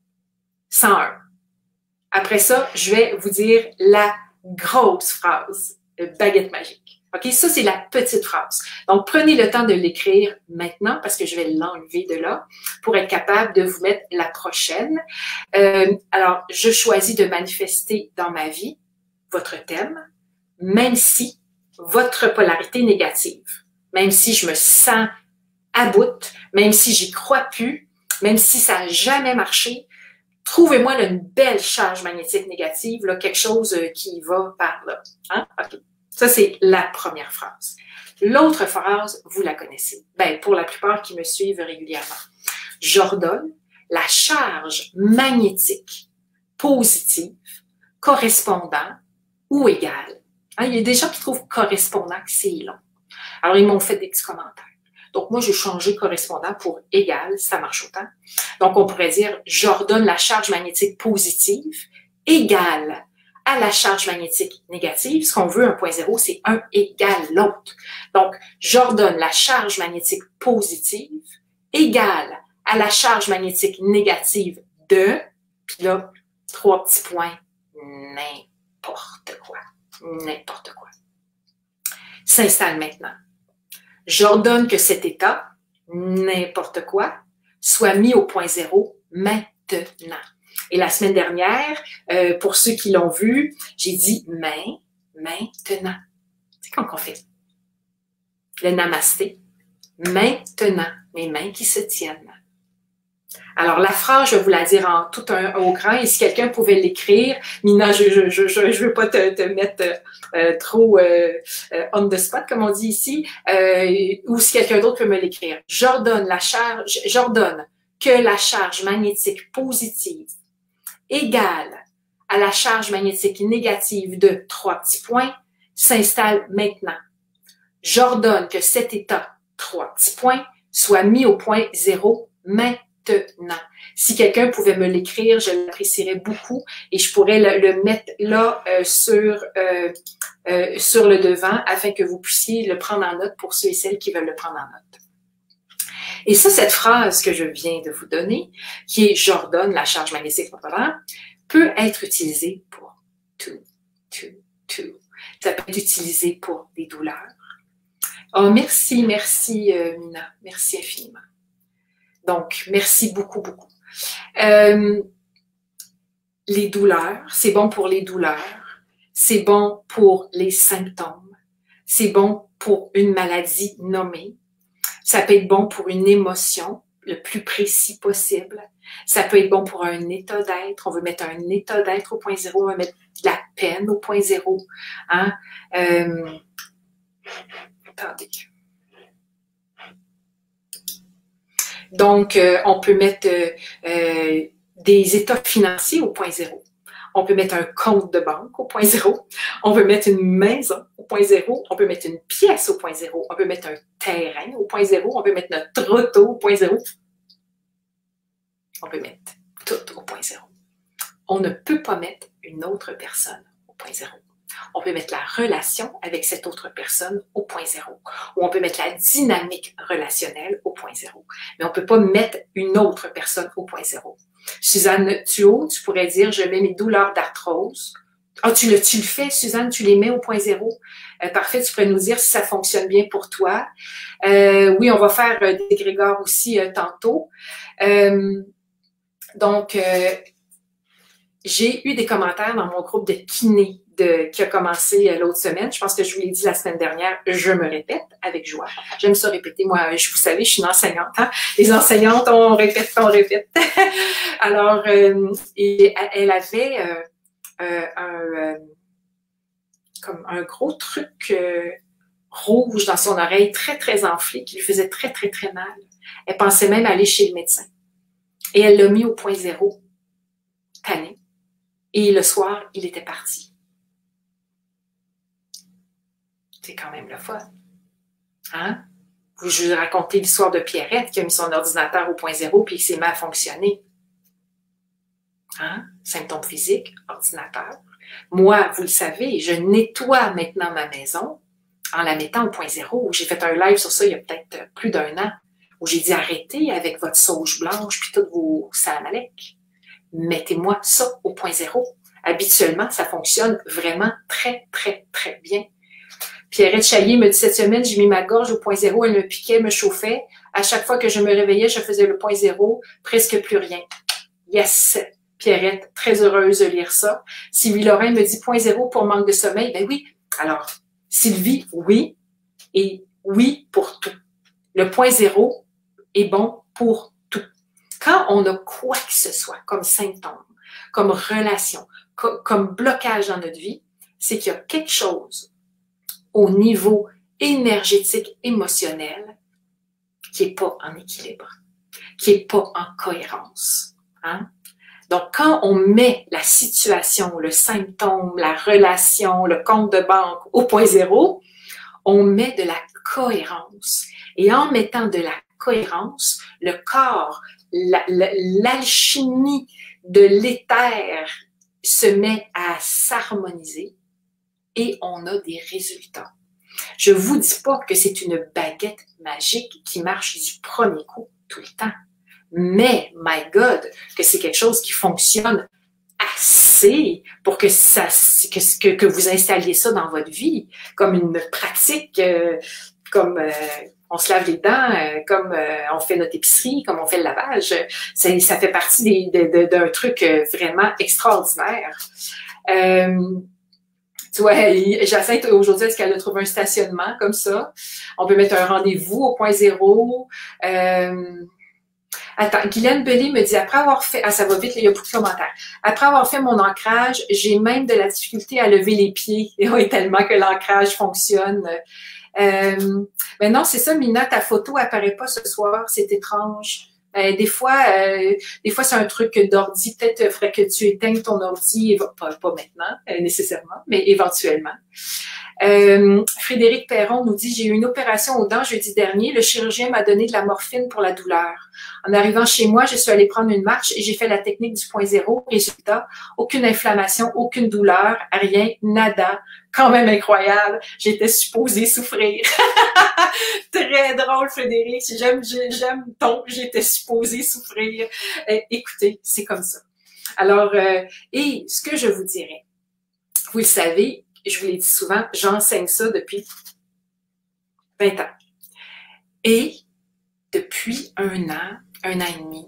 [SPEAKER 1] 101. Après ça, je vais vous dire la grosse phrase, baguette magique. OK? Ça, c'est la petite phrase. Donc, prenez le temps de l'écrire maintenant parce que je vais l'enlever de là pour être capable de vous mettre la prochaine. Alors, je choisis de manifester dans ma vie votre thème, même si votre polarité négative, même si je me sens à bout, même si j'y crois plus, même si ça n'a jamais marché, trouvez-moi une belle charge magnétique négative, là, quelque chose qui va par là. Hein? Okay. Ça, c'est la première phrase. L'autre phrase, vous la connaissez. Ben, pour la plupart qui me suivent régulièrement. J'ordonne la charge magnétique positive correspondant ou égale. Hein, il y a des gens qui trouvent correspondant que c'est long. Alors, ils m'ont fait des petits commentaires. Donc, moi, j'ai changé correspondant pour égal, ça marche autant. Donc, on pourrait dire, j'ordonne la charge magnétique positive égale à la charge magnétique négative. Ce qu'on veut, un point zéro, c'est un égale l'autre. Donc, j'ordonne la charge magnétique positive égale à la charge magnétique négative de, puis là, 3 petits points, n'importe quoi. N'importe quoi. S'installe maintenant. J'ordonne que cet état, n'importe quoi, soit mis au point zéro maintenant. Et la semaine dernière, pour ceux qui l'ont vu, j'ai dit maintenant. C'est quand on fait le namasté. Maintenant, mes mains qui se tiennent. Alors, la phrase, je vais vous la dire en tout au grand, et si quelqu'un pouvait l'écrire, Mina, je veux pas te mettre trop on the spot, comme on dit ici, ou si quelqu'un d'autre peut me l'écrire. J'ordonne que la charge magnétique positive égale à la charge magnétique négative de 3 petits points s'installe maintenant. J'ordonne que cet état, 3 petits points, soit mis au point zéro maintenant. maintenant. Si quelqu'un pouvait me l'écrire, je l'apprécierais beaucoup et je pourrais le mettre là sur le devant afin que vous puissiez le prendre en note pour ceux et celles qui veulent le prendre en note. Et ça, cette phrase que je viens de vous donner, qui est « j'ordonne la charge magnétique », peut être utilisée pour tout. Ça peut être utilisé pour des douleurs. Oh, merci Mina, merci infiniment. Donc, merci beaucoup. Les douleurs, c'est bon pour les douleurs, c'est bon pour les symptômes, c'est bon pour une maladie nommée, ça peut être bon pour une émotion, le plus précis possible, ça peut être bon pour un état d'être, on veut mettre un état d'être au point zéro, on va mettre de la peine au point zéro, hein? Attendez. Donc, on peut mettre des états financiers au point zéro. On peut mettre un compte de banque au point zéro. On peut mettre une maison au point zéro. On peut mettre une pièce au point zéro. On peut mettre un terrain au point zéro. On peut mettre notre auto au point zéro. On peut mettre tout au point zéro. On ne peut pas mettre une autre personne au point zéro. On peut mettre la relation avec cette autre personne au point zéro. Ou on peut mettre la dynamique relationnelle au point zéro. Mais on ne peut pas mettre une autre personne au point zéro. Suzanne Thuot, tu pourrais dire, je mets mes douleurs d'arthrose. Ah, tu le fais, Suzanne, tu les mets au point zéro. Parfait, tu pourrais nous dire si ça fonctionne bien pour toi. Oui, on va faire des égrégores aussi tantôt. Donc, j'ai eu des commentaires dans mon groupe de kiné qui a commencé l'autre semaine. Je pense que je vous l'ai dit la semaine dernière. Je me répète avec joie. J'aime ça répéter. Moi, vous savez, je suis une enseignante. Hein? Les enseignantes, on répète. Alors, et elle avait comme un gros truc rouge dans son oreille, très enflé, qui lui faisait très mal. Elle pensait même aller chez le médecin. Et elle l'a mis au point zéro, tanné. Et le soir, il était parti. C'est quand même le fun. Hein? Je vous ai raconté l'histoire de Pierrette qui a mis son ordinateur au point zéro puis il s'est mal fonctionné. Hein? Symptômes physiques, ordinateur. Moi, vous le savez, je nettoie maintenant ma maison en la mettant au point zéro. J'ai fait un live sur ça il y a peut-être plus d'1 an où j'ai dit arrêtez avec votre sauge blanche puis toutes vos salamalecs. Mettez-moi ça au point zéro. Habituellement, ça fonctionne vraiment très bien. Pierrette Chaillier me dit cette semaine, j'ai mis ma gorge au point zéro, elle me piquait, me chauffait. À chaque fois que je me réveillais, je faisais le point zéro, presque plus rien. Yes, Pierrette, très heureuse de lire ça. Sylvie Lorrain me dit point zéro pour manque de sommeil. Ben oui. Alors, Sylvie, oui. Et oui pour tout. Le point zéro est bon pour tout. Quand on a quoi que ce soit comme symptôme, comme relation, comme blocage dans notre vie, c'est qu'il y a quelque chose au niveau énergétique, émotionnel, qui est pas en équilibre, qui est pas en cohérence. Hein? Donc, quand on met la situation, le symptôme, la relation, le compte de banque au point zéro, on met de la cohérence. Et en mettant de la cohérence, le corps, l'alchimie de l'éther se met à s'harmoniser et on a des résultats. Je vous dis pas que c'est une baguette magique qui marche du premier coup tout le temps. Mais, my God, que c'est quelque chose qui fonctionne assez pour que vous installiez ça dans votre vie, comme une pratique, comme on se lave les dents, comme on fait notre épicerie, comme on fait le lavage. Ça fait partie d'un truc vraiment extraordinaire. Tu vois, Jacinthe, aujourd'hui, est-ce qu'elle a trouvé un stationnement comme ça? On peut mettre un rendez-vous au point zéro. Attends, Guylaine Belly me dit, après avoir fait, ça va vite, il y a beaucoup de commentaires. Après avoir fait mon ancrage, j'ai même de la difficulté à lever les pieds. Et oui, tellement que l'ancrage fonctionne. Mais non, c'est ça, Mina, ta photo apparaît pas ce soir, c'est étrange. Des fois c'est un truc d'ordi. Peut-être faudrait que tu éteignes ton ordi, pas maintenant nécessairement, mais éventuellement. Frédéric Perron nous dit: j'ai eu une opération aux dents jeudi dernier. Le chirurgien m'a donné de la morphine pour la douleur. En arrivant chez moi, je suis allée prendre une marche et j'ai fait la technique du point zéro. Résultat, aucune inflammation, aucune douleur, rien, nada. Quand même incroyable. J'étais supposée souffrir. Très drôle, Frédéric. J'aime ton j'étais supposée souffrir. Écoutez, c'est comme ça. Alors, et ce que je vous dirais, vous le savez, je vous l'ai dit souvent, j'enseigne ça depuis 20 ans. Et depuis un an et demi,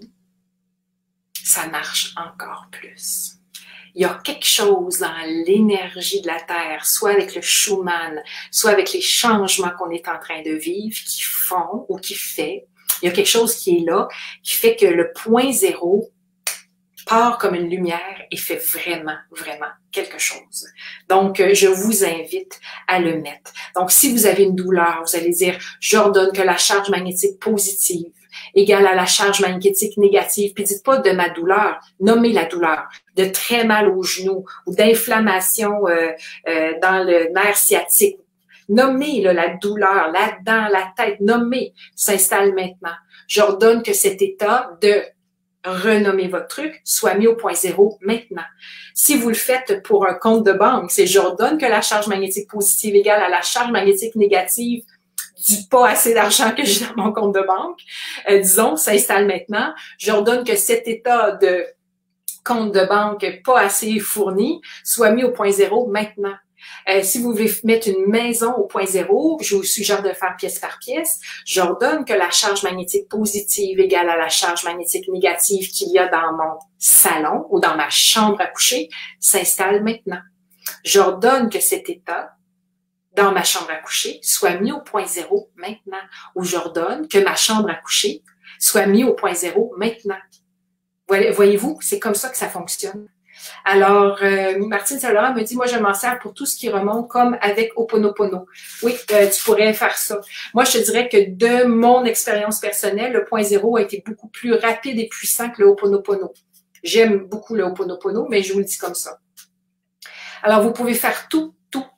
[SPEAKER 1] ça marche encore plus. Il y a quelque chose dans l'énergie de la Terre, soit avec le Schumann, soit avec les changements qu'on est en train de vivre, qui font ou qui fait. Il y a quelque chose qui est là, qui fait que le point zéro part comme une lumière et fait vraiment, vraiment quelque chose. Donc, je vous invite à le mettre. Donc, si vous avez une douleur, vous allez dire: j'ordonne que la charge magnétique positive égale à la charge magnétique négative. Puis dites pas de ma douleur, nommez la douleur, de très mal au genou ou d'inflammation dans le nerf sciatique. Nommez là, la douleur, là-dedans, la tête, nommez, s'installe maintenant. J'ordonne que cet état de renommer votre truc soit mis au point zéro maintenant. Si vous le faites pour un compte de banque, c'est: j'ordonne que la charge magnétique positive égale à la charge magnétique négative du pas assez d'argent que j'ai dans mon compte de banque. Disons, s'installe maintenant. J'ordonne que cet état de compte de banque pas assez fourni soit mis au point zéro maintenant. Si vous voulez mettre une maison au point zéro, je vous suggère de faire pièce par pièce. J'ordonne que la charge magnétique positive égale à la charge magnétique négative qu'il y a dans mon salon ou dans ma chambre à coucher s'installe maintenant. J'ordonne que cet état dans ma chambre à coucher soit mis au point zéro maintenant. Ou j'ordonne que ma chambre à coucher soit mis au point zéro maintenant. Voyez-vous, c'est comme ça que ça fonctionne. Alors, Martine Saint-Laurent me dit: moi, je m'en sers pour tout ce qui remonte, comme avec Ho'oponopono. Oui, tu pourrais faire ça. Moi, je te dirais que de mon expérience personnelle, le point zéro a été beaucoup plus rapide et puissant que le Ho'oponopono. J'aime beaucoup le Ho'oponopono, mais je vous le dis comme ça. Alors, vous pouvez faire tout.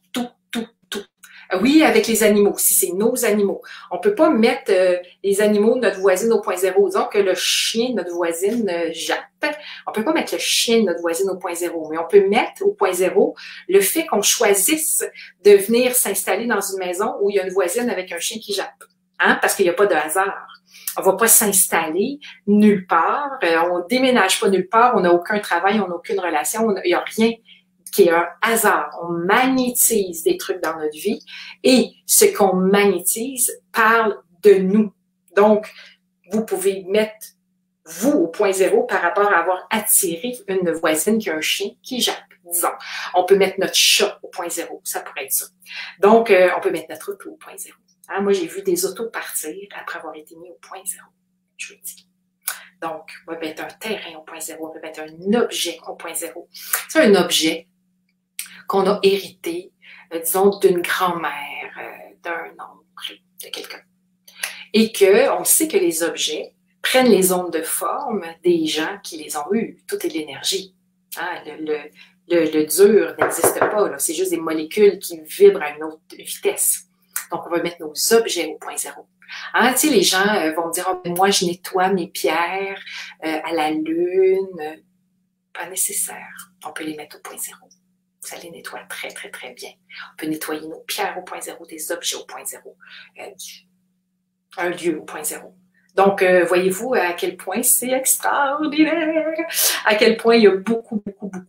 [SPEAKER 1] Oui, avec les animaux, si c'est nos animaux. On peut pas mettre les animaux de notre voisine au point zéro. Disons que le chien de notre voisine jappe. On peut pas mettre le chien de notre voisine au point zéro, mais on peut mettre au point zéro le fait qu'on choisisse de venir s'installer dans une maison où il y a une voisine avec un chien qui jappe. Hein? Parce qu'il n'y a pas de hasard. On va pas s'installer nulle part. On déménage pas nulle part. On n'a aucun travail, on n'a aucune relation. Il n'y a rien qui est un hasard. On magnétise des trucs dans notre vie et ce qu'on magnétise parle de nous. Donc, vous pouvez mettre vous au point zéro par rapport à avoir attiré une voisine qui a un chien qui jappe, disons. On peut mettre notre chat au point zéro, ça pourrait être ça. Donc, on peut mettre notre auto au point zéro. Hein, moi, j'ai vu des autos partir après avoir été mis au point zéro, je vous dis. Donc, on peut mettre un terrain au point zéro, on peut mettre un objet au point zéro. C'est un objet qu'on a hérité, disons, d'une grand-mère, d'un oncle, de quelqu'un. Et on sait que les objets prennent les ondes de forme des gens qui les ont eus. Tout est de l'énergie. Hein? Le dur n'existe pas. C'est juste des molécules qui vibrent à une autre vitesse. Donc, on va mettre nos objets au point zéro. Hein? Tu sais, les gens vont dire: oh, moi, je nettoie mes pierres à la lune. Pas nécessaire. On peut les mettre au point zéro. Ça les nettoie très, très, très bien. On peut nettoyer nos pierres au point zéro, des objets au point zéro, un lieu au point zéro. Donc, voyez-vous à quel point c'est extraordinaire, à quel point il y a beaucoup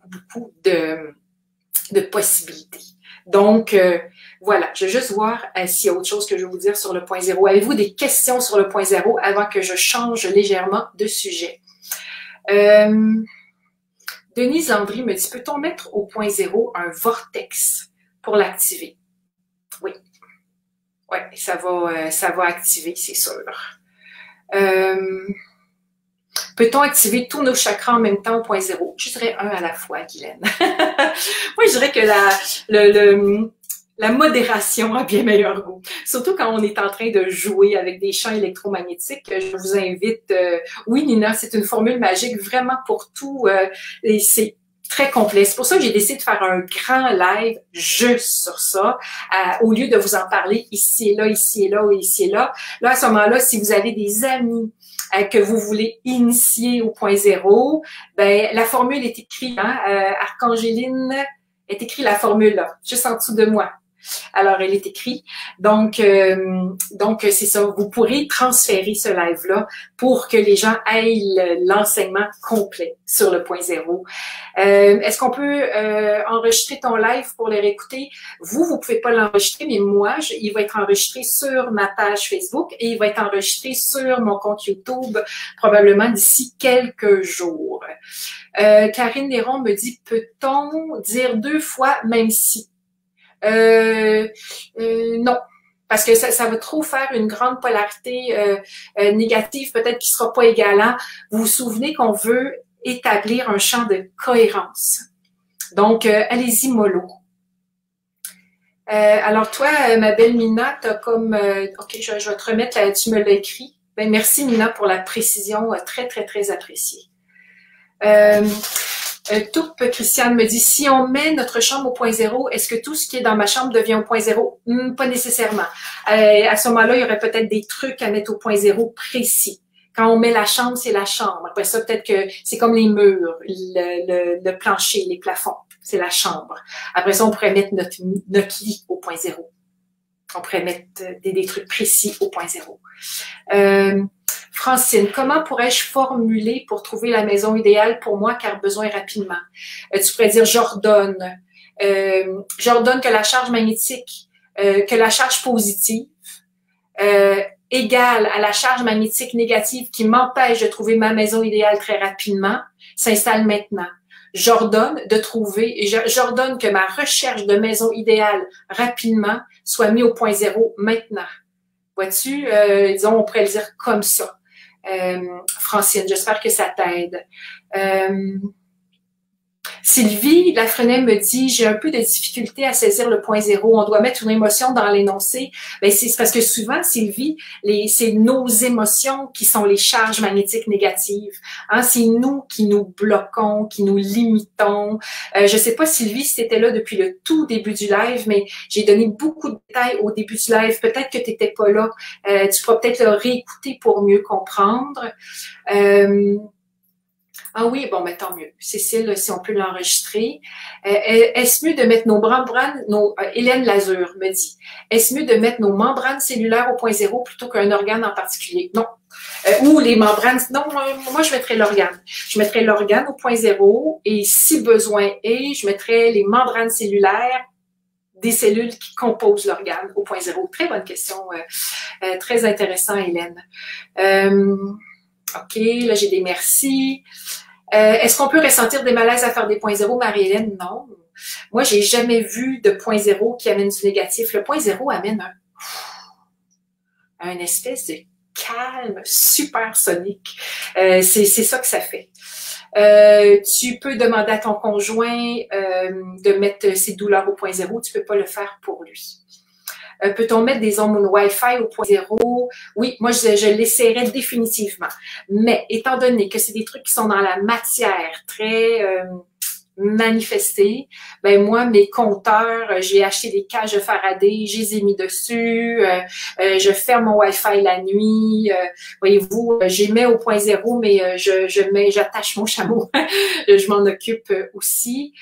[SPEAKER 1] de possibilités. Donc, voilà, je vais juste voir s'il y a autre chose que je veux vous dire sur le point zéro. Avez-vous des questions sur le point zéro avant que je change légèrement de sujet? Denise Landry me dit: peut-on mettre au point zéro un vortex pour l'activer? Oui. Oui, ça va activer, c'est sûr. Peut-on activer tous nos chakras en même temps au point zéro? Je dirais un à la fois, Guylaine. Moi, je dirais que la modération a bien meilleur goût. Surtout quand on est en train de jouer avec des champs électromagnétiques. Je vous invite, oui Nina, c'est une formule magique vraiment pour tout. Et c'est très complet. C'est pour ça que j'ai décidé de faire un grand live juste sur ça, au lieu de vous en parler ici et là, ici et là, ou ici et là. Là, à ce moment-là, si vous avez des amis que vous voulez initier au point zéro, ben la formule est écrite, hein, Arcangéline est écrit la formule là, juste en dessous de moi. Alors, elle est écrite. Donc c'est ça. Vous pourrez transférer ce live-là pour que les gens aient l'enseignement complet sur le point zéro. Est-ce qu'on peut enregistrer ton live pour le réécouter? Vous pouvez pas l'enregistrer, mais moi, il va être enregistré sur ma page Facebook et il va être enregistré sur mon compte YouTube probablement d'ici quelques jours. Karine Néron me dit, peut-on dire 2 fois même si? Non, parce que ça va trop faire une grande polarité négative, peut-être qui sera pas égalant. Vous vous souvenez qu'on veut établir un champ de cohérence. Donc, allez-y mollo. Alors toi, ma belle Mina, t'as comme... ok, je vais te remettre, là, tu me l'as écrit. Ben, merci Mina pour la précision, très, très, très appréciée. Toupe Christiane me dit, si on met notre chambre au point zéro, est-ce que tout ce qui est dans ma chambre devient au point zéro? Pas nécessairement. À ce moment-là, il y aurait peut-être des trucs à mettre au point zéro précis. Quand on met la chambre, c'est la chambre. Après ça, peut-être que c'est comme les murs, le plancher, les plafonds. C'est la chambre. Après ça, on pourrait mettre notre lit au point zéro. On pourrait mettre des trucs précis au point zéro. Francine, comment pourrais-je formuler pour trouver la maison idéale pour moi car besoin rapidement? Tu pourrais dire j'ordonne. J'ordonne que la charge magnétique, que la charge positive égale à la charge magnétique négative qui m'empêche de trouver ma maison idéale très rapidement, s'installe maintenant. J'ordonne de trouver, j'ordonne que ma recherche de maison idéale rapidement soit mise au point zéro maintenant. Vois-tu, disons, on pourrait le dire comme ça. Francine, j'espère que ça t'aide. Sylvie Lafrenet me dit, j'ai un peu de difficulté à saisir le point zéro. On doit mettre une émotion dans l'énoncé. Ben, c'est parce que souvent, Sylvie, c'est nos émotions qui sont les charges magnétiques négatives. Hein, c'est nous qui nous bloquons, qui nous limitons. Je sais pas, Sylvie, si tu étais là depuis le tout début du live, mais j'ai donné beaucoup de détails au début du live. Peut-être que tu n'étais pas là. Tu pourras peut-être le réécouter pour mieux comprendre. Ah oui, bon, mais tant mieux. Cécile, si on peut l'enregistrer. Est-ce mieux de mettre nos membranes, Hélène Lazur me dit, est-ce mieux de mettre nos membranes cellulaires au point zéro plutôt qu'un organe en particulier? Non. Ou les membranes, non, moi je mettrais l'organe. Je mettrais l'organe au point zéro et si besoin est, je mettrais les membranes cellulaires des cellules qui composent l'organe au point zéro. Très bonne question, très intéressant, Hélène. OK, là, j'ai des merci. Est-ce qu'on peut ressentir des malaises à faire des points zéro, Marie-Hélène? Non. Moi, j'ai jamais vu de point zéro qui amène du négatif. Le point zéro amène un espèce de calme super sonique. C'est ça que ça fait. Tu peux demander à ton conjoint de mettre ses douleurs au point zéro. Tu peux pas le faire pour lui. Peut-on mettre des ondes Wi-Fi au point zéro? Oui, moi, je l'essaierais définitivement. Mais étant donné que c'est des trucs qui sont dans la matière très manifestée, ben moi, mes compteurs, j'ai acheté des cages de Faraday, je les ai mis dessus, je ferme mon Wi-Fi la nuit, voyez-vous, j'ai mis au point zéro, mais j'attache mon chameau, je m'en occupe aussi.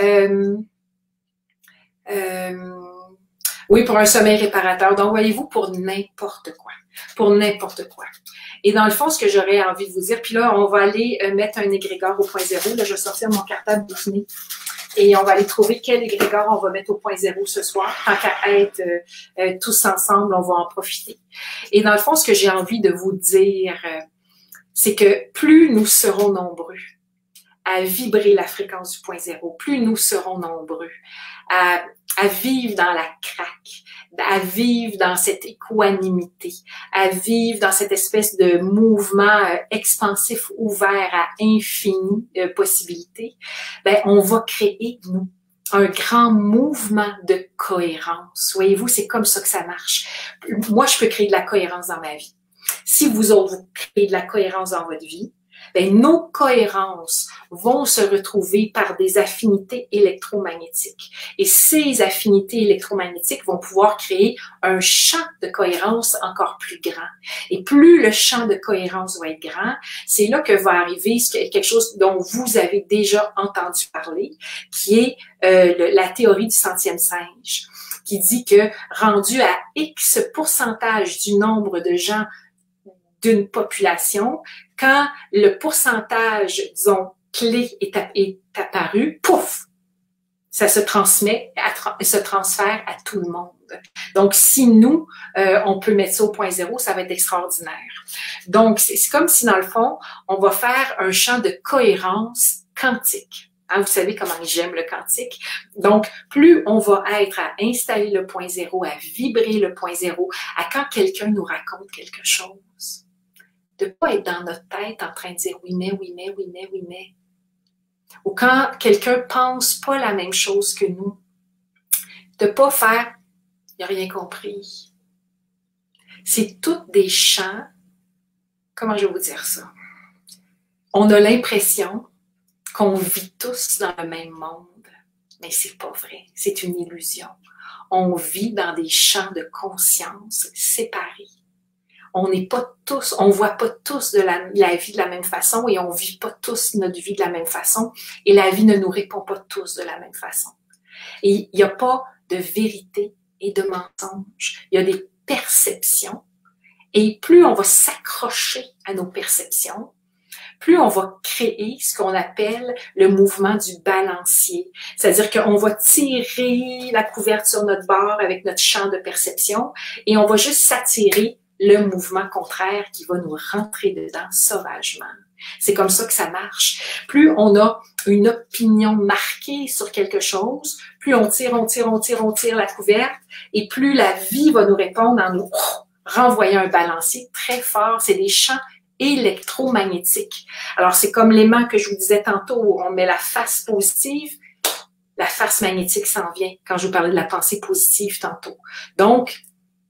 [SPEAKER 1] Oui, pour un sommeil réparateur. Donc, voyez-vous, pour n'importe quoi. Pour n'importe quoi. Et dans le fond, ce que j'aurais envie de vous dire, puis là, on va aller mettre un égrégore au point zéro. Là, je vais sortir mon cartable dessiné. Et on va aller trouver quel égrégore on va mettre au point zéro ce soir. Tant qu'à être tous ensemble, on va en profiter. Et dans le fond, ce que j'ai envie de vous dire, c'est que plus nous serons nombreux à vibrer la fréquence du point zéro, plus nous serons nombreux à vivre dans la craque, à vivre dans cette équanimité, à vivre dans cette espèce de mouvement expansif ouvert à infini possibilités, ben on va créer, nous, un grand mouvement de cohérence. Voyez-vous, c'est comme ça que ça marche. Moi, je peux créer de la cohérence dans ma vie. Si vous autres, vous créez de la cohérence dans votre vie, ben, nos cohérences vont se retrouver par des affinités électromagnétiques. Et ces affinités électromagnétiques vont pouvoir créer un champ de cohérence encore plus grand. Et plus le champ de cohérence va être grand, c'est là que va arriver quelque chose dont vous avez déjà entendu parler, qui est la théorie du centième singe, qui dit que rendu à X pourcentage du nombre de gens d'une population, quand le pourcentage, disons, clé est apparu, pouf, ça se transmet, se transfère à tout le monde. Donc, si nous, on peut mettre ça au point zéro, ça va être extraordinaire. Donc, c'est comme si, dans le fond, on va faire un champ de cohérence quantique. Hein, vous savez comment j'aime le quantique. Donc, plus on va être à installer le point zéro, à vibrer le point zéro, à quand quelqu'un nous raconte quelque chose, de ne pas être dans notre tête en train de dire oui mais, oui mais, oui mais, oui mais. Ou quand quelqu'un pense pas la même chose que nous, de ne pas faire « il n'a rien compris ». C'est toutes des champs, comment je vais vous dire ça? On a l'impression qu'on vit tous dans le même monde, mais c'est pas vrai, c'est une illusion. On vit dans des champs de conscience séparés. On n'est pas tous, on voit pas tous de la vie de la même façon et on vit pas tous notre vie de la même façon et la vie ne nous répond pas tous de la même façon. Et il n'y a pas de vérité et de mensonge. Il y a des perceptions et plus on va s'accrocher à nos perceptions, plus on va créer ce qu'on appelle le mouvement du balancier. C'est-à-dire qu'on va tirer la couverture sur notre bord avec notre champ de perception et on va juste s'attirer le mouvement contraire qui va nous rentrer dedans sauvagement. C'est comme ça que ça marche. Plus on a une opinion marquée sur quelque chose, plus on tire la couverte et plus la vie va nous répondre en nous renvoyant un balancier très fort. C'est des champs électromagnétiques. Alors, c'est comme l'aimant que je vous disais tantôt, où on met la face positive, la face magnétique s'en vient quand je vous parlais de la pensée positive tantôt. Donc,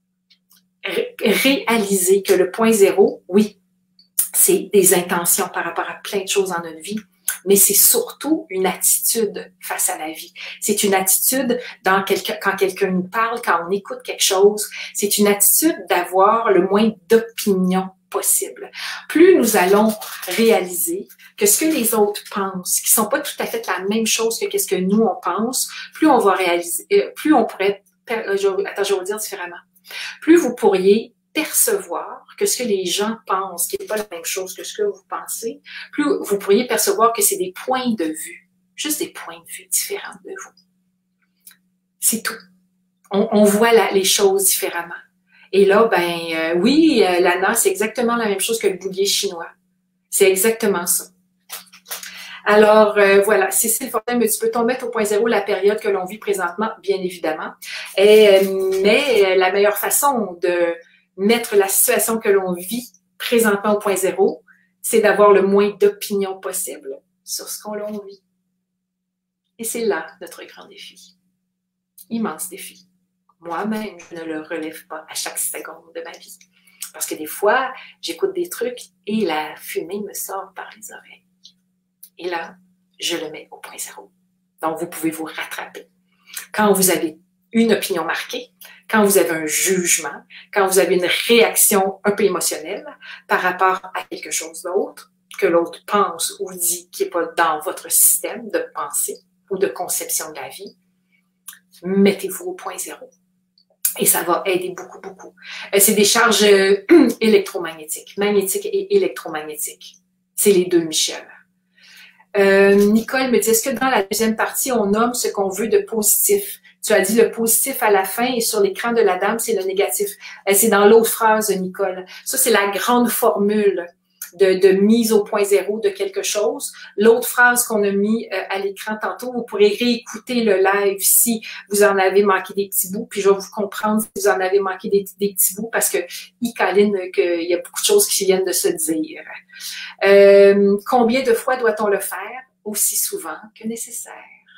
[SPEAKER 1] réaliser que le point zéro, oui, c'est des intentions par rapport à plein de choses dans notre vie, mais c'est surtout une attitude face à la vie. C'est une attitude quand quelqu'un nous parle, quand on écoute quelque chose, c'est une attitude d'avoir le moins d'opinion possible. Plus nous allons réaliser que ce que les autres pensent, qui sont pas tout à fait la même chose que ce que nous on pense, plus on va réaliser, plus on pourrait, attends, je vais vous le dire différemment. Plus vous pourriez percevoir que ce que les gens pensent, qui n'est pas la même chose que ce que vous pensez, plus vous pourriez percevoir que c'est des points de vue, juste des points de vue différents de vous. C'est tout. On voit les choses différemment. Et là, oui, Lana, c'est exactement la même chose que le boulier chinois. C'est exactement ça. Alors, voilà, Cécile Fortin me dit, peut-on mettre au point zéro la période que l'on vit présentement? Bien évidemment. Mais la meilleure façon de mettre la situation que l'on vit présentement au point zéro, c'est d'avoir le moins d'opinion possible sur ce qu'on vit. Et c'est là notre grand défi. Immense défi. Moi-même, je ne le relève pas à chaque seconde de ma vie. Parce que des fois, j'écoute des trucs et la fumée me sort par les oreilles. Et là, je le mets au point zéro. Donc, vous pouvez vous rattraper. Quand vous avez une opinion marquée, quand vous avez un jugement, quand vous avez une réaction un peu émotionnelle par rapport à quelque chose d'autre, que l'autre pense ou dit qui n'est pas dans votre système de pensée ou de conception de la vie, mettez-vous au point zéro. Et ça va aider beaucoup, beaucoup. C'est des charges électromagnétiques, magnétiques et électromagnétiques. C'est les deux, Michel. Nicole me dit, est-ce que dans la deuxième partie, on nomme ce qu'on veut de positif? Tu as dit le positif à la fin et sur l'écran de la dame, c'est le négatif. C'est dans l'autre phrase, Nicole. Ça, c'est la grande formule de mise au point zéro de quelque chose. L'autre phrase qu'on a mis à l'écran tantôt, vous pourrez réécouter le live si vous en avez manqué des petits bouts, puis je vais vous comprendre si vous en avez manqué des petits bouts parce que qu'il y a beaucoup de choses qui viennent de se dire. Combien de fois doit-on le faire? Aussi souvent que nécessaire.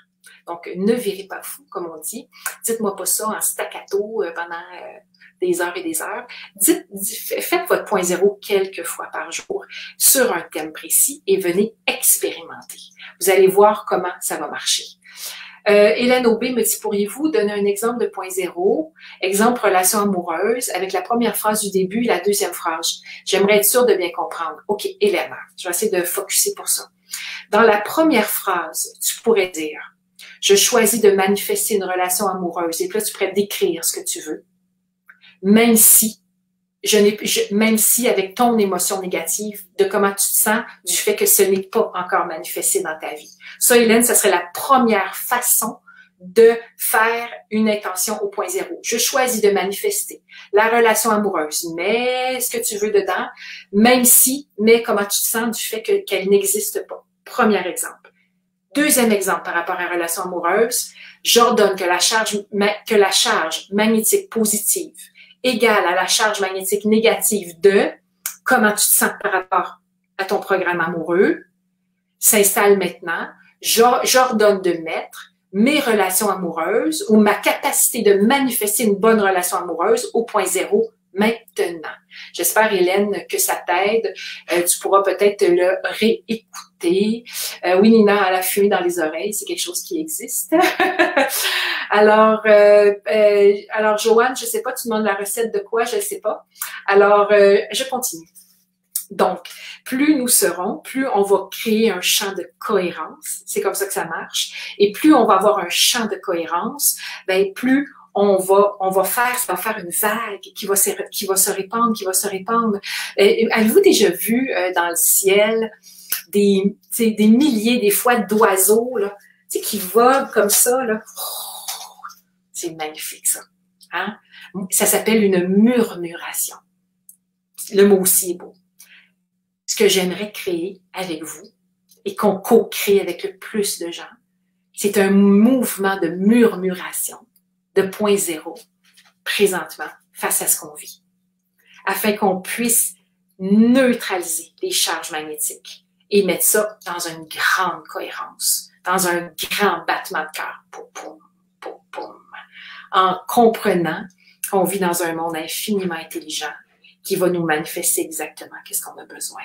[SPEAKER 1] Donc, ne virez pas fou, comme on dit. Dites-moi pas ça en staccato pendant des heures et des heures. Faites votre point zéro quelques fois par jour sur un thème précis et venez expérimenter. Vous allez voir comment ça va marcher. Hélène Aubé me dit, pourriez-vous donner un exemple de point zéro, exemple relation amoureuse, avec la première phrase du début et la deuxième phrase? J'aimerais être sûre de bien comprendre. OK, Hélène, je vais essayer de focusser pour ça. Dans la première phrase, tu pourrais dire, je choisis de manifester une relation amoureuse. Et puis là, tu pourrais décrire ce que tu veux. Même si, même si avec ton émotion négative, de comment tu te sens, du fait que ce n'est pas encore manifesté dans ta vie. Ça, Hélène, ça serait la première façon de faire une intention au point zéro. Je choisis de manifester la relation amoureuse, mais ce que tu veux dedans, même si, mais comment tu te sens du fait qu'elle n'existe pas. Premier exemple. Deuxième exemple par rapport à la relation amoureuse, j'ordonne que la charge magnétique positive égale à la charge magnétique négative de comment tu te sens par rapport à ton programme amoureux s'installe maintenant. J'ordonne de mettre mes relations amoureuses ou ma capacité de manifester une bonne relation amoureuse au point zéro maintenant. J'espère, Hélène, que ça t'aide. Tu pourras peut-être le réécouter. Oui, Nina a la fumée dans les oreilles, c'est quelque chose qui existe. Alors, Joanne, je sais pas, tu demandes la recette de quoi, je ne sais pas. Alors, je continue. Donc, plus nous serons, plus on va créer un champ de cohérence. C'est comme ça que ça marche. Et plus on va avoir un champ de cohérence, ben plus on va faire une vague qui va se répandre. Avez-vous déjà vu dans le ciel des milliers, des fois d'oiseaux là, qui volent comme ça là? Oh, c'est magnifique ça. Hein? Ça s'appelle une murmuration. Le mot aussi est beau. Ce que j'aimerais créer avec vous et qu'on co-crée avec le plus de gens, c'est un mouvement de murmuration, de point zéro, présentement, face à ce qu'on vit, afin qu'on puisse neutraliser les charges magnétiques et mettre ça dans une grande cohérence, dans un grand battement de cœur, poum, poum, poum, poum, en comprenant qu'on vit dans un monde infiniment intelligent qui va nous manifester exactement qu'est-ce qu'on a besoin.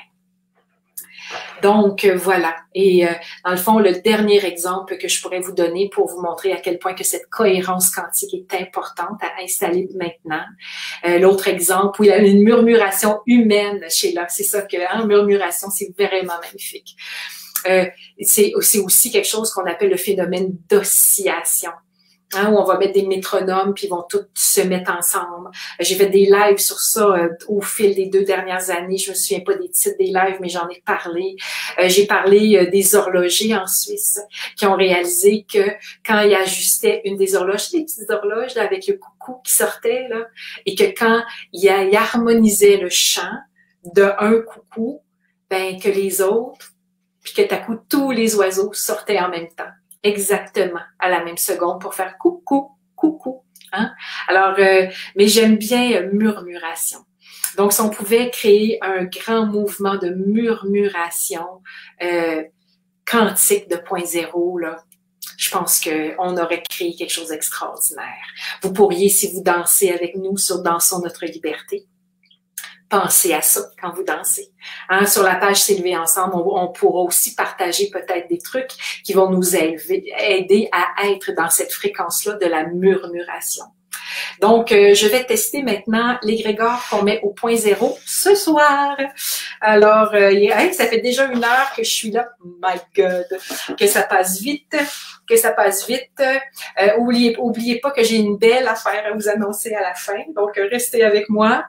[SPEAKER 1] Donc, voilà. Et dans le fond, le dernier exemple que je pourrais vous donner pour vous montrer à quel point que cette cohérence quantique est importante à installer maintenant. L'autre exemple, où il y a une murmuration humaine chez là. C'est ça que, hein, murmuration, c'est vraiment magnifique. C'est aussi quelque chose qu'on appelle le phénomène d'oscillation. Hein, où on va mettre des métronomes puis ils vont tous se mettre ensemble. J'ai fait des lives sur ça au fil des 2 dernières années. Je me souviens pas des titres des lives, mais j'en ai parlé. J'ai parlé des horlogers en Suisse qui ont réalisé que quand ils ajustaient une des horloges, des petites horloges là, avec le coucou qui sortait, là, et que quand ils harmonisaient le chant de un coucou, ben que les autres, puis que tout à coup tous les oiseaux sortaient en même temps. Exactement, à la même seconde pour faire coucou, coucou. Hein? Alors, mais j'aime bien murmuration. Donc, si on pouvait créer un grand mouvement de murmuration quantique de point zéro, là, je pense qu'on aurait créé quelque chose d'extraordinaire. Vous pourriez, si vous dansez avec nous sur Dansons notre liberté, pensez à ça quand vous dansez. Hein, sur la page S'élever ensemble, on pourra aussi partager peut-être des trucs qui vont nous aider à être dans cette fréquence-là de la murmuration. Donc, je vais tester maintenant l'égrégore qu'on met au point zéro ce soir. Alors, ça fait déjà 1 heure que je suis là. My God! Que ça passe vite. Que ça passe vite. Oubliez pas que j'ai une belle affaire à vous annoncer à la fin. Donc, restez avec moi.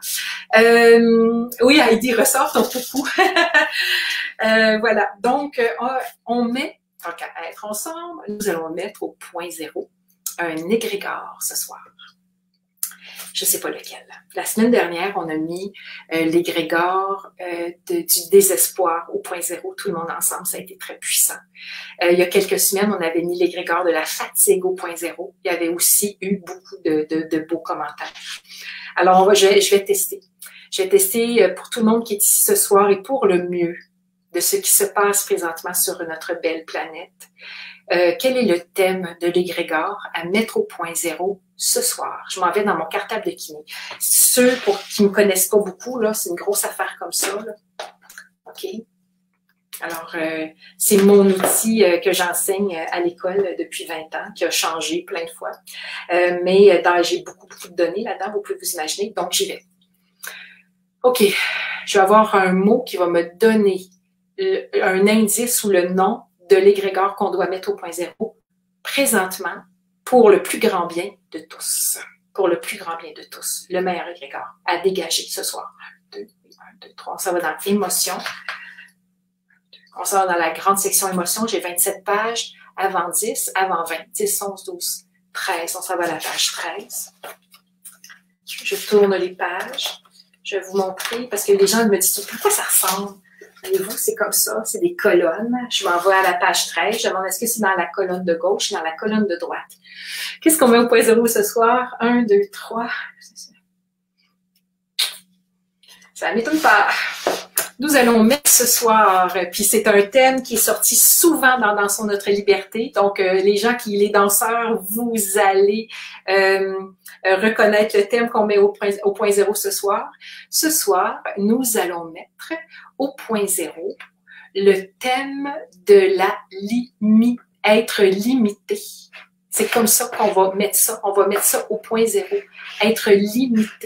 [SPEAKER 1] Oui, Heidi, ressort ton coucou. Voilà. Donc, on met, donc à être ensemble, nous allons mettre au point zéro un égrégore ce soir. Je sais pas lequel. La semaine dernière, on a mis l'égrégore du désespoir au point zéro, tout le monde ensemble, ça a été très puissant. Il y a quelques semaines, on avait mis l'égrégore de la fatigue au point zéro. Il y avait aussi eu beaucoup de beaux commentaires. Alors, je vais tester. Je vais tester pour tout le monde qui est ici ce soir et pour le mieux de ce qui se passe présentement sur notre belle planète. quel est le thème de l'égrégore à mettre au point zéro ce soir? Je m'en vais dans mon cartable de kiné. Ceux qui me connaissent pas beaucoup, là, c'est une grosse affaire comme ça, là. OK? Alors, c'est mon outil que j'enseigne à l'école depuis 20 ans, qui a changé plein de fois. Mais j'ai beaucoup de données là-dedans, vous pouvez vous imaginer, donc j'y vais. OK, je vais avoir un mot qui va me donner un indice ou le nom de l'égrégore qu'on doit mettre au point zéro présentement pour le plus grand bien de tous. Pour le plus grand bien de tous. Le meilleur égrégore à dégager ce soir. 1, 2, 3, ça va dans émotion. On s'en va dans la grande section émotion. J'ai 27 pages, avant 10, avant 20, 10, 11, 12, 13. On s'en va à la page 13. Je tourne les pages. Je vais vous montrer, parce que les gens me disent « Pourquoi ça ressemble? » Voyez-vous, c'est comme ça, c'est des colonnes. Je m'en vais à la page 13. Je demande est-ce que c'est dans la colonne de gauche ou dans la colonne de droite? Qu'est-ce qu'on met au point zéro ce soir? 1, 2, 3. Ça ne m'étonne pas. Nous allons mettre ce soir, puis c'est un thème qui est sorti souvent dans Dansons notre liberté. Donc, les gens les danseurs, vous allez reconnaître le thème qu'on met au point zéro ce soir. Ce soir, nous allons mettre au point zéro le thème de la être limité. C'est comme ça qu'on va mettre ça. On va mettre ça au point zéro. Être limité.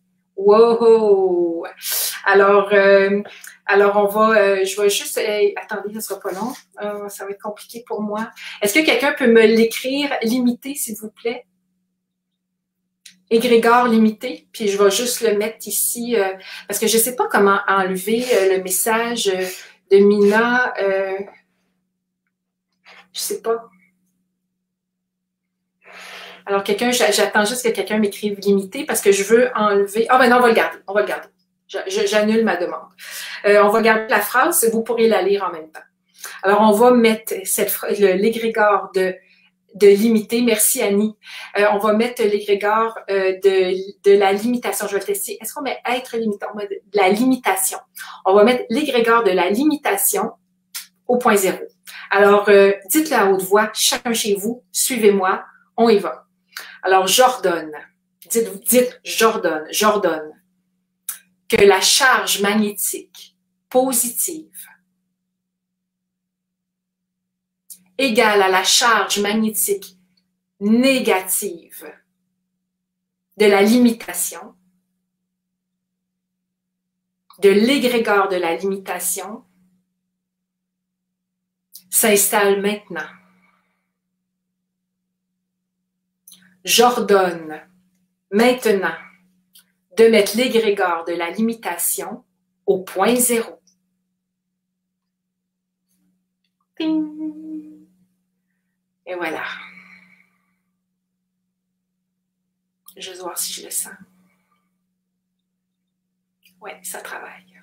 [SPEAKER 1] Wow! Alors on va, je vais juste, attendez, ça sera pas long, ça va être compliqué pour moi. Est-ce que quelqu'un peut me l'écrire, limité, s'il vous plaît? Égrégore limité, puis je vais juste le mettre ici, parce que je sais pas comment enlever le message de Mina, je sais pas. Alors, j'attends juste que quelqu'un m'écrive limité parce que je veux enlever. Ah ben non, on va le garder. J'annule ma demande. On va garder la phrase, vous pourrez la lire en même temps. Alors, on va mettre l'égrégore de limité. Merci Annie. On va mettre l'égrégore de la limitation. Je vais tester. Est-ce qu'on met être limitant? On met de la limitation. On va mettre l'égrégore de la limitation au point zéro. Alors, dites-le à haute voix, chacun chez vous, suivez-moi, on y va. Alors, j'ordonne, dites j'ordonne que la charge magnétique positive égale à la charge magnétique négative de la limitation, de l'égrégore de la limitation, s'installe maintenant. J'ordonne maintenant de mettre l'égrégore de la limitation au point zéro. Ping! Et voilà. Je vais voir si je le sens. Ouais, ça travaille.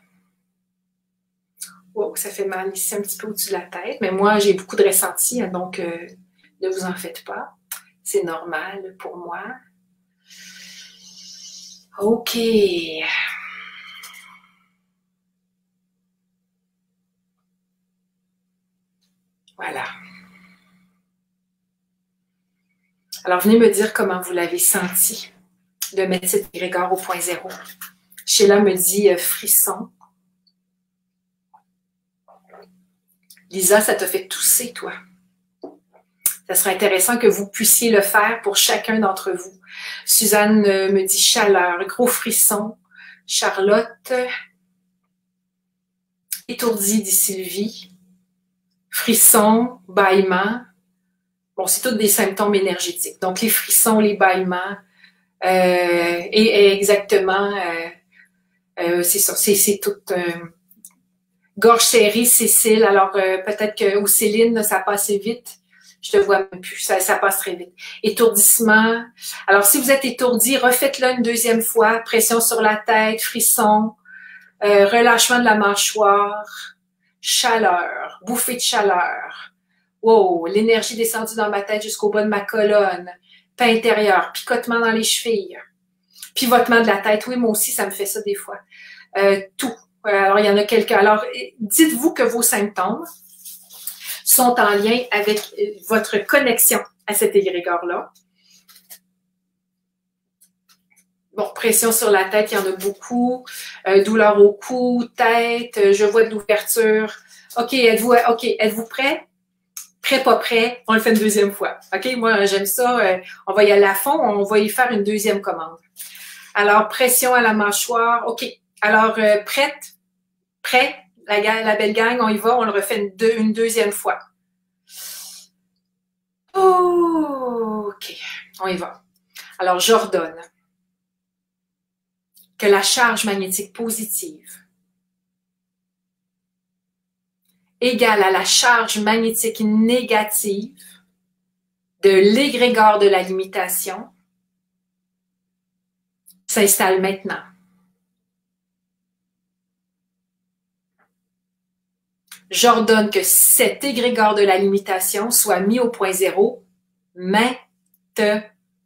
[SPEAKER 1] Wow, ça fait mal ici un petit peu au-dessus de la tête, mais moi, j'ai beaucoup de ressenti, hein, donc ne vous en faites pas. C'est normal pour moi. OK. Voilà. Alors, venez me dire comment vous l'avez senti de mettre cet égrégore au point zéro. Sheila me dit frisson. Lisa, ça t'a fait tousser, toi. Ça serait intéressant que vous puissiez le faire pour chacun d'entre vous. Suzanne me dit chaleur, gros frisson. Charlotte, étourdie, dit Sylvie. Frisson, bâillement. Bon, c'est tous des symptômes énergétiques. Donc, les frissons, les bâillements, et exactement, c'est ça, c'est tout... gorge serrée, Cécile. Alors, peut-être que ou Céline, ça passe vite. Je te vois même plus, ça passe très vite. Étourdissement. Alors, si vous êtes étourdi, refaites-le une deuxième fois. Pression sur la tête, frisson, relâchement de la mâchoire, chaleur, bouffée de chaleur. Wow, l'énergie descendue dans ma tête jusqu'au bas de ma colonne. Pain intérieur, picotement dans les chevilles, pivotement de la tête. Oui, moi aussi, ça me fait ça des fois. Tout. Alors, il y en a quelques. Alors, dites-vous que vos symptômes, sont en lien avec votre connexion à cet égrégore-là. Bon, pression sur la tête, il y en a beaucoup. Douleur au cou, tête, je vois de l'ouverture. OK, êtes-vous prêt? Prêt, pas prêt, on le fait une deuxième fois. OK, moi, j'aime ça. On va y aller à fond, on va y faire une deuxième commande. Alors, pression à la mâchoire. OK, alors, prête? Prêt? La belle gang, on y va, on le refait une deuxième fois. OK, on y va. Alors, j'ordonne que la charge magnétique positive égale à la charge magnétique négative de l'égrégore de la limitation s'installe maintenant. J'ordonne que cet égrégore de la limitation soit mis au point zéro maintenant.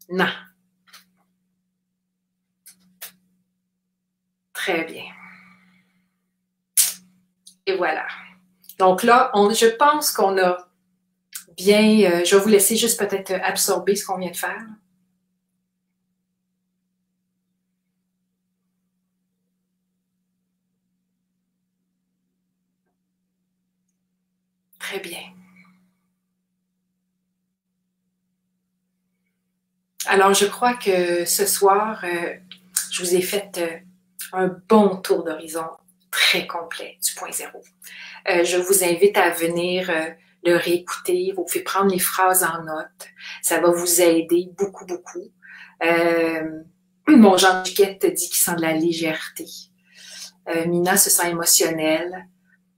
[SPEAKER 1] Très bien. Et voilà. Donc là, je pense qu'on a bien... je vais vous laisser juste peut-être absorber ce qu'on vient de faire. Très bien. Alors, je crois que ce soir, je vous ai fait un bon tour d'horizon très complet du point zéro. Je vous invite à venir le réécouter. Vous pouvez prendre les phrases en note. Ça va vous aider beaucoup, beaucoup. Mon Jean Duquette dit qu'il sent de la légèreté. Mina se sent émotionnelle.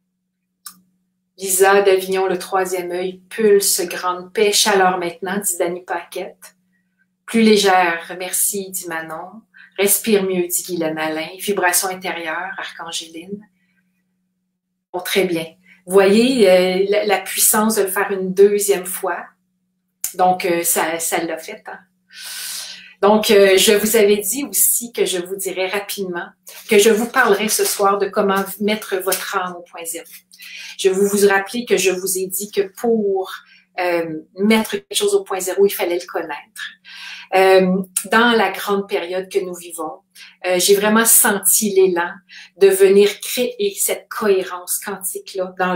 [SPEAKER 1] Lisa d'Avignon, le troisième œil, pulse, grande paix, chaleur maintenant, dit Dany Paquette. Plus légère, merci, dit Manon. Respire mieux, dit Guylaine Alain. Vibration intérieure, Arcangéline. Bon, très bien. Vous voyez la puissance de le faire une deuxième fois. Donc, ça l'a fait. Hein? Donc, je vous avais dit aussi que je vous dirais rapidement que je vous parlerai ce soir de comment mettre votre âme au point zéro. Je vais vous rappeler que je vous ai dit que pour mettre quelque chose au point zéro, il fallait le connaître. Dans la grande période que nous vivons, j'ai vraiment senti l'élan de venir créer cette cohérence quantique-là dans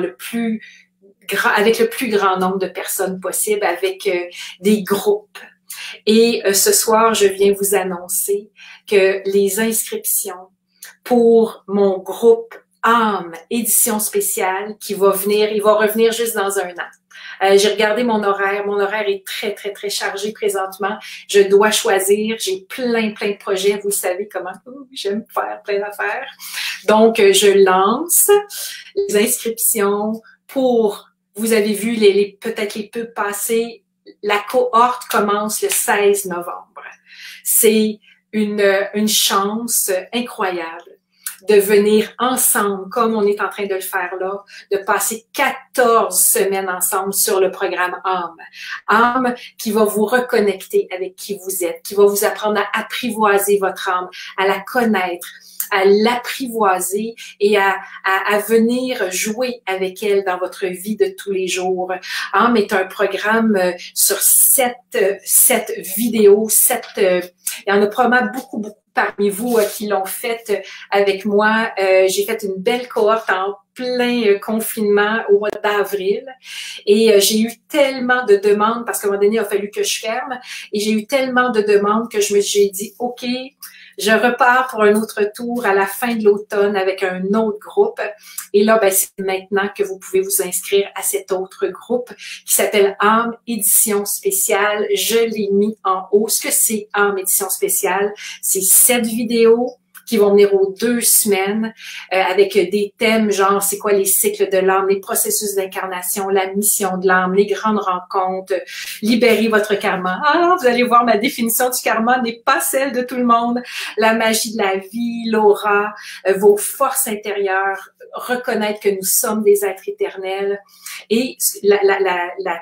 [SPEAKER 1] avec le plus grand nombre de personnes possible, avec des groupes. Et ce soir, je viens vous annoncer que les inscriptions pour mon groupe âme édition spéciale qui va venir, il va revenir juste dans un an. J'ai regardé mon horaire est très, très, très chargé présentement. Je dois choisir, j'ai plein de projets, vous savez comment j'aime faire plein d'affaires. Donc, je lance les inscriptions pour, vous avez vu peut-être les pubs passées, la cohorte commence le 16 novembre. C'est une chance incroyable de venir ensemble, comme on est en train de le faire là, de passer 14 semaines ensemble sur le programme âme. Âme qui va vous reconnecter avec qui vous êtes, qui va vous apprendre à apprivoiser votre âme, à la connaître, à l'apprivoiser et à venir jouer avec elle dans votre vie de tous les jours. âme est un programme sur 7 vidéos, il y en a probablement beaucoup parmi vous qui l'ont fait avec moi. J'ai fait une belle cohorte en plein confinement au mois d'avril et j'ai eu tellement de demandes parce qu'à un moment donné, il a fallu que je ferme et j'ai eu tellement de demandes que j'ai dit « OK, je repars pour un autre tour à la fin de l'automne avec un autre groupe. » Et là, c'est maintenant que vous pouvez vous inscrire à cet autre groupe qui s'appelle âme édition spéciale. Je l'ai mis en haut. Ce que c'est âme édition spéciale, c'est 7 vidéos qui vont venir aux 2 semaines avec des thèmes genre c'est quoi les cycles de l'âme, les processus d'incarnation, la mission de l'âme, les grandes rencontres, libérer votre karma. Ah, vous allez voir, ma définition du karma n'est pas celle de tout le monde. La magie de la vie, l'aura, vos forces intérieures, reconnaître que nous sommes des êtres éternels et la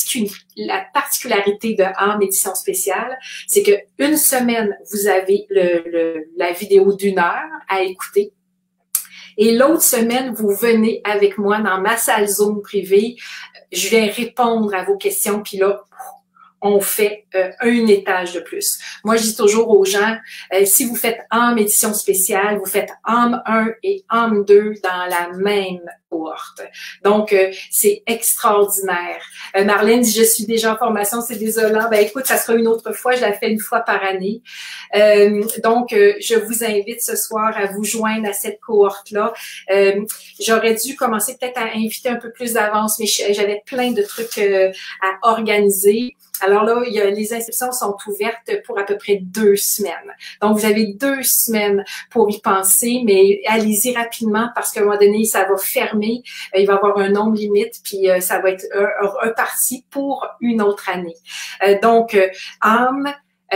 [SPEAKER 1] particularité de âme édition spéciale, c'est que une semaine, vous avez la vidéo d'1 heure à écouter. Et l'autre semaine, vous venez avec moi dans ma salle Zoom privée. Je vais répondre à vos questions, puis là, on fait un étage de plus. Moi, je dis toujours aux gens, si vous faites âme édition spéciale, vous faites âme 1 et âme 2 dans la même cohorte. Donc, c'est extraordinaire. Marlène dit, je suis déjà en formation, c'est désolant. Ben écoute, ça sera une autre fois, je la fais une fois par année. Donc, je vous invite ce soir à vous joindre à cette cohorte-là. J'aurais dû commencer peut-être à inviter un peu plus d'avance, mais j'avais plein de trucs à organiser. Alors là, les inscriptions sont ouvertes pour à peu près 2 semaines. Donc, vous avez 2 semaines pour y penser, mais allez-y rapidement parce qu'à un moment donné, ça va fermer. Il va y avoir un nombre limite, puis ça va être un parti pour une autre année. Donc, âme,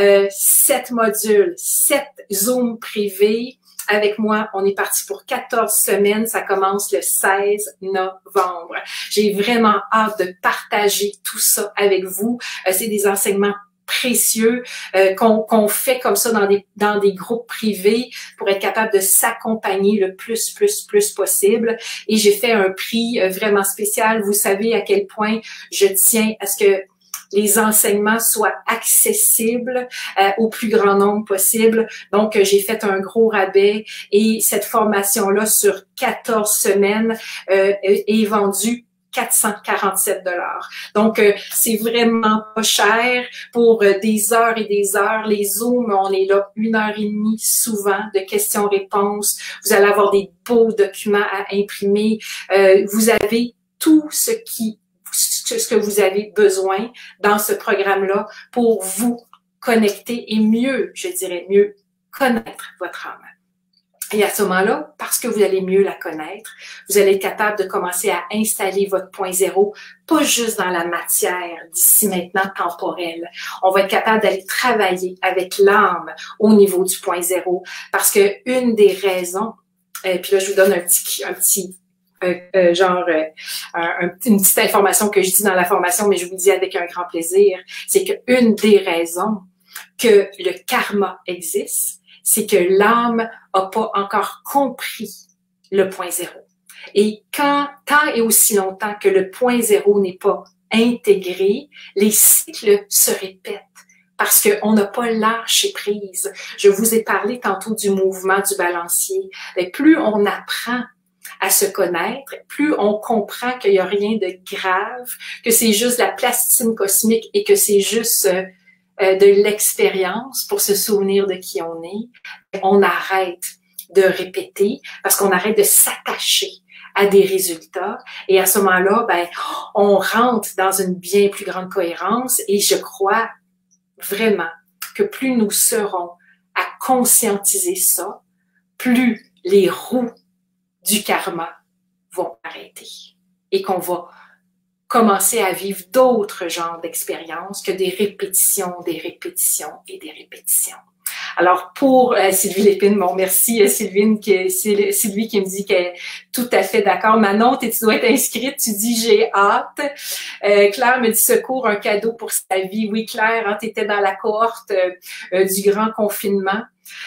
[SPEAKER 1] 7 modules, 7 Zooms privés. Avec moi, on est parti pour 14 semaines. Ça commence le 16 novembre. J'ai vraiment hâte de partager tout ça avec vous. C'est des enseignements précieux qu'on fait comme ça dans des groupes privés pour être capable de s'accompagner le plus possible. Et j'ai fait un prix vraiment spécial. Vous savez à quel point je tiens à ce que les enseignements soient accessibles au plus grand nombre possible. Donc, j'ai fait un gros rabais et cette formation-là sur 14 semaines est vendue 447 $. Donc, c'est vraiment pas cher pour des heures et des heures. Les Zooms, on est là 1h30 souvent de questions-réponses. Vous allez avoir des beaux documents à imprimer. Vous avez tout ce que vous avez besoin dans ce programme-là pour vous connecter et mieux, je dirais, mieux connaître votre âme. Et à ce moment-là, parce que vous allez mieux la connaître, vous allez être capable de commencer à installer votre point zéro, pas juste dans la matière d'ici maintenant temporelle. On va être capable d'aller travailler avec l'âme au niveau du point zéro, parce que une des raisons, puis là je vous donne une petite information que je dis dans la formation, mais je vous dis avec un grand plaisir, c'est qu'une des raisons que le karma existe, c'est que l'âme n'a pas encore compris le point zéro. Et tant et aussi longtemps que le point zéro n'est pas intégré, les cycles se répètent. Parce qu'on n'a pas lâché prise. Je vous ai parlé tantôt du mouvement du balancier. Mais plus on apprend à se connaître, plus on comprend qu'il n'y a rien de grave, que c'est juste la plasticine cosmique et que c'est juste de l'expérience pour se souvenir de qui on est, on arrête de répéter parce qu'on arrête de s'attacher à des résultats et à ce moment-là, ben, on rentre dans une bien plus grande cohérence et je crois vraiment que plus nous serons à conscientiser ça, plus les roues du karma vont arrêter et qu'on va commencer à vivre d'autres genres d'expériences que des répétitions et des répétitions. Alors pour Sylvie Lépine, bon merci Sylvie qui me dit qu'elle est tout à fait d'accord. Manon, tu dois être inscrite, tu dis j'ai hâte. Claire me dit secours, un cadeau pour sa vie. Oui Claire, hein, tu étais dans la cohorte du grand confinement.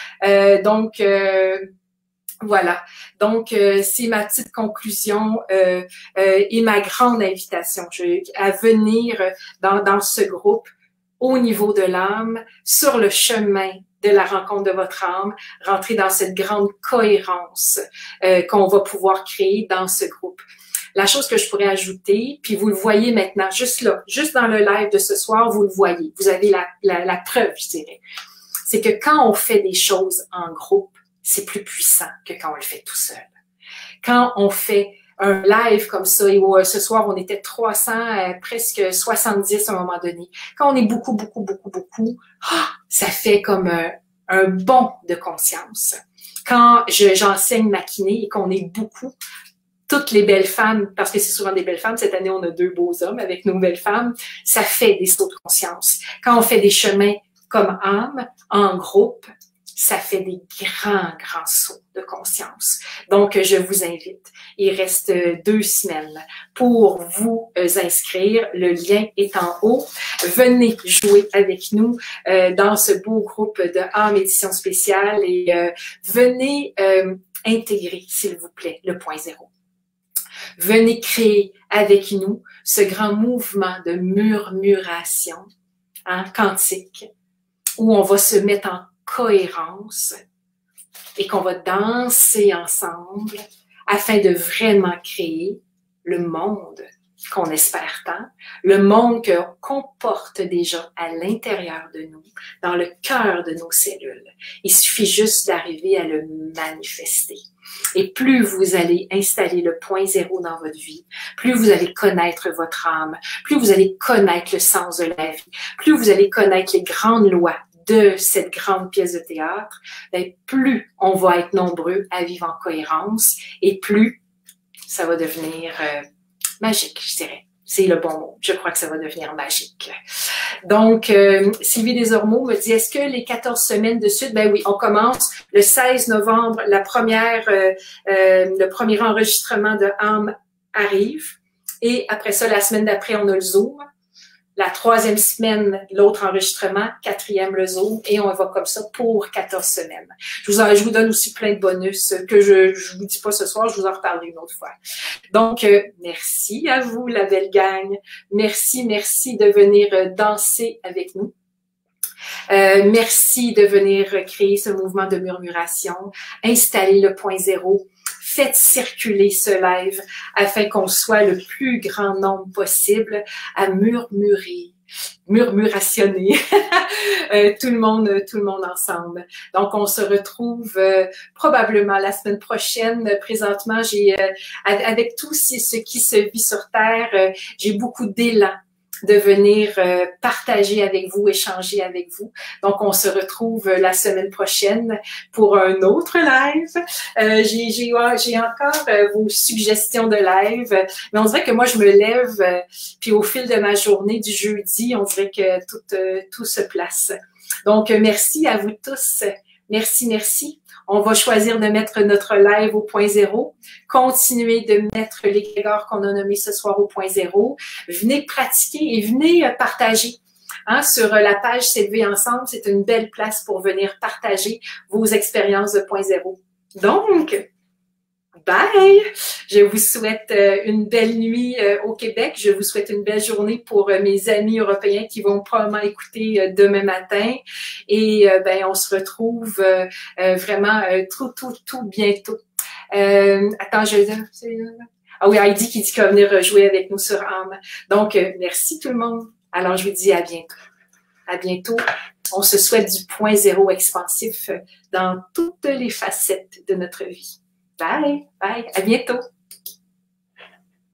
[SPEAKER 1] Voilà, donc c'est ma petite conclusion et ma grande invitation à venir dans ce groupe au niveau de l'âme, sur le chemin de la rencontre de votre âme, rentrer dans cette grande cohérence qu'on va pouvoir créer dans ce groupe. La chose que je pourrais ajouter, puis vous le voyez maintenant, juste là, juste dans le live de ce soir, vous le voyez, vous avez la preuve, je dirais, c'est que quand on fait des choses en groupe, c'est plus puissant que quand on le fait tout seul. Quand on fait un live comme ça, et ce soir, on était 300, presque 70 à un moment donné. Quand on est beaucoup, ça fait comme un bond de conscience. Quand j'enseigne ma kiné et qu'on est beaucoup, toutes les belles femmes, parce que c'est souvent des belles femmes, cette année, on a 2 beaux hommes avec nos belles femmes, ça fait des sauts de conscience. Quand on fait des chemins comme âme, en groupe, ça fait des grands sauts de conscience. Donc, je vous invite. Il reste 2 semaines pour vous inscrire. Le lien est en haut. Venez jouer avec nous dans ce beau groupe de âme édition spéciale et venez intégrer, s'il vous plaît, le point zéro. Venez créer avec nous ce grand mouvement de murmuration quantique où on va se mettre en cohérence et qu'on va danser ensemble afin de vraiment créer le monde qu'on espère tant, le monde qu'on porte déjà à l'intérieur de nous, dans le cœur de nos cellules. Il suffit juste d'arriver à le manifester. Et plus vous allez installer le point zéro dans votre vie, plus vous allez connaître votre âme, plus vous allez connaître le sens de la vie, plus vous allez connaître les grandes lois de cette grande pièce de théâtre, bien, plus on va être nombreux à vivre en cohérence et plus ça va devenir magique, je dirais. C'est le bon mot. Je crois que ça va devenir magique. Donc, Sylvie Desormeaux me dit, est-ce que les 14 semaines de suite, ben oui, on commence le 16 novembre, le premier enregistrement de âme arrive. Et après ça, la semaine d'après, on a le Zoom. La troisième semaine, l'autre enregistrement, quatrième le Zoom, et on va comme ça pour 14 semaines. Je vous donne aussi plein de bonus que je vous dis pas ce soir, je vous en reparlerai une autre fois. Donc, merci à vous, la belle gang. Merci de venir danser avec nous. Merci de venir créer ce mouvement de murmuration, installer le point zéro. Faites circuler ce live afin qu'on soit le plus grand nombre possible à murmurationner tout le monde ensemble. Donc, on se retrouve probablement la semaine prochaine. Présentement, avec tout ce qui se vit sur Terre, j'ai beaucoup d'élan de venir partager avec vous, échanger avec vous. Donc, on se retrouve la semaine prochaine pour un autre live. J'ai encore vos suggestions de live, mais on dirait que moi, je me lève, puis au fil de ma journée du jeudi, on dirait que tout se place. Donc, merci à vous tous. Merci. On va choisir de mettre notre live au point zéro. Continuez de mettre l'égrégore qu'on a nommé ce soir au point zéro. Venez pratiquer et venez partager. Sur la page S'élever ensemble, c'est une belle place pour venir partager vos expériences de point zéro. Donc, bye! Je vous souhaite une belle nuit au Québec. Je vous souhaite une belle journée pour mes amis européens qui vont probablement écouter demain matin. Et on se retrouve vraiment tout bientôt. Attends, ah oui, Heidi qui dit qu'elle va venir jouer avec nous sur âme. Donc, merci tout le monde. Alors, je vous dis à bientôt. À bientôt. On se souhaite du point zéro expansif dans toutes les facettes de notre vie. Bye, à bientôt.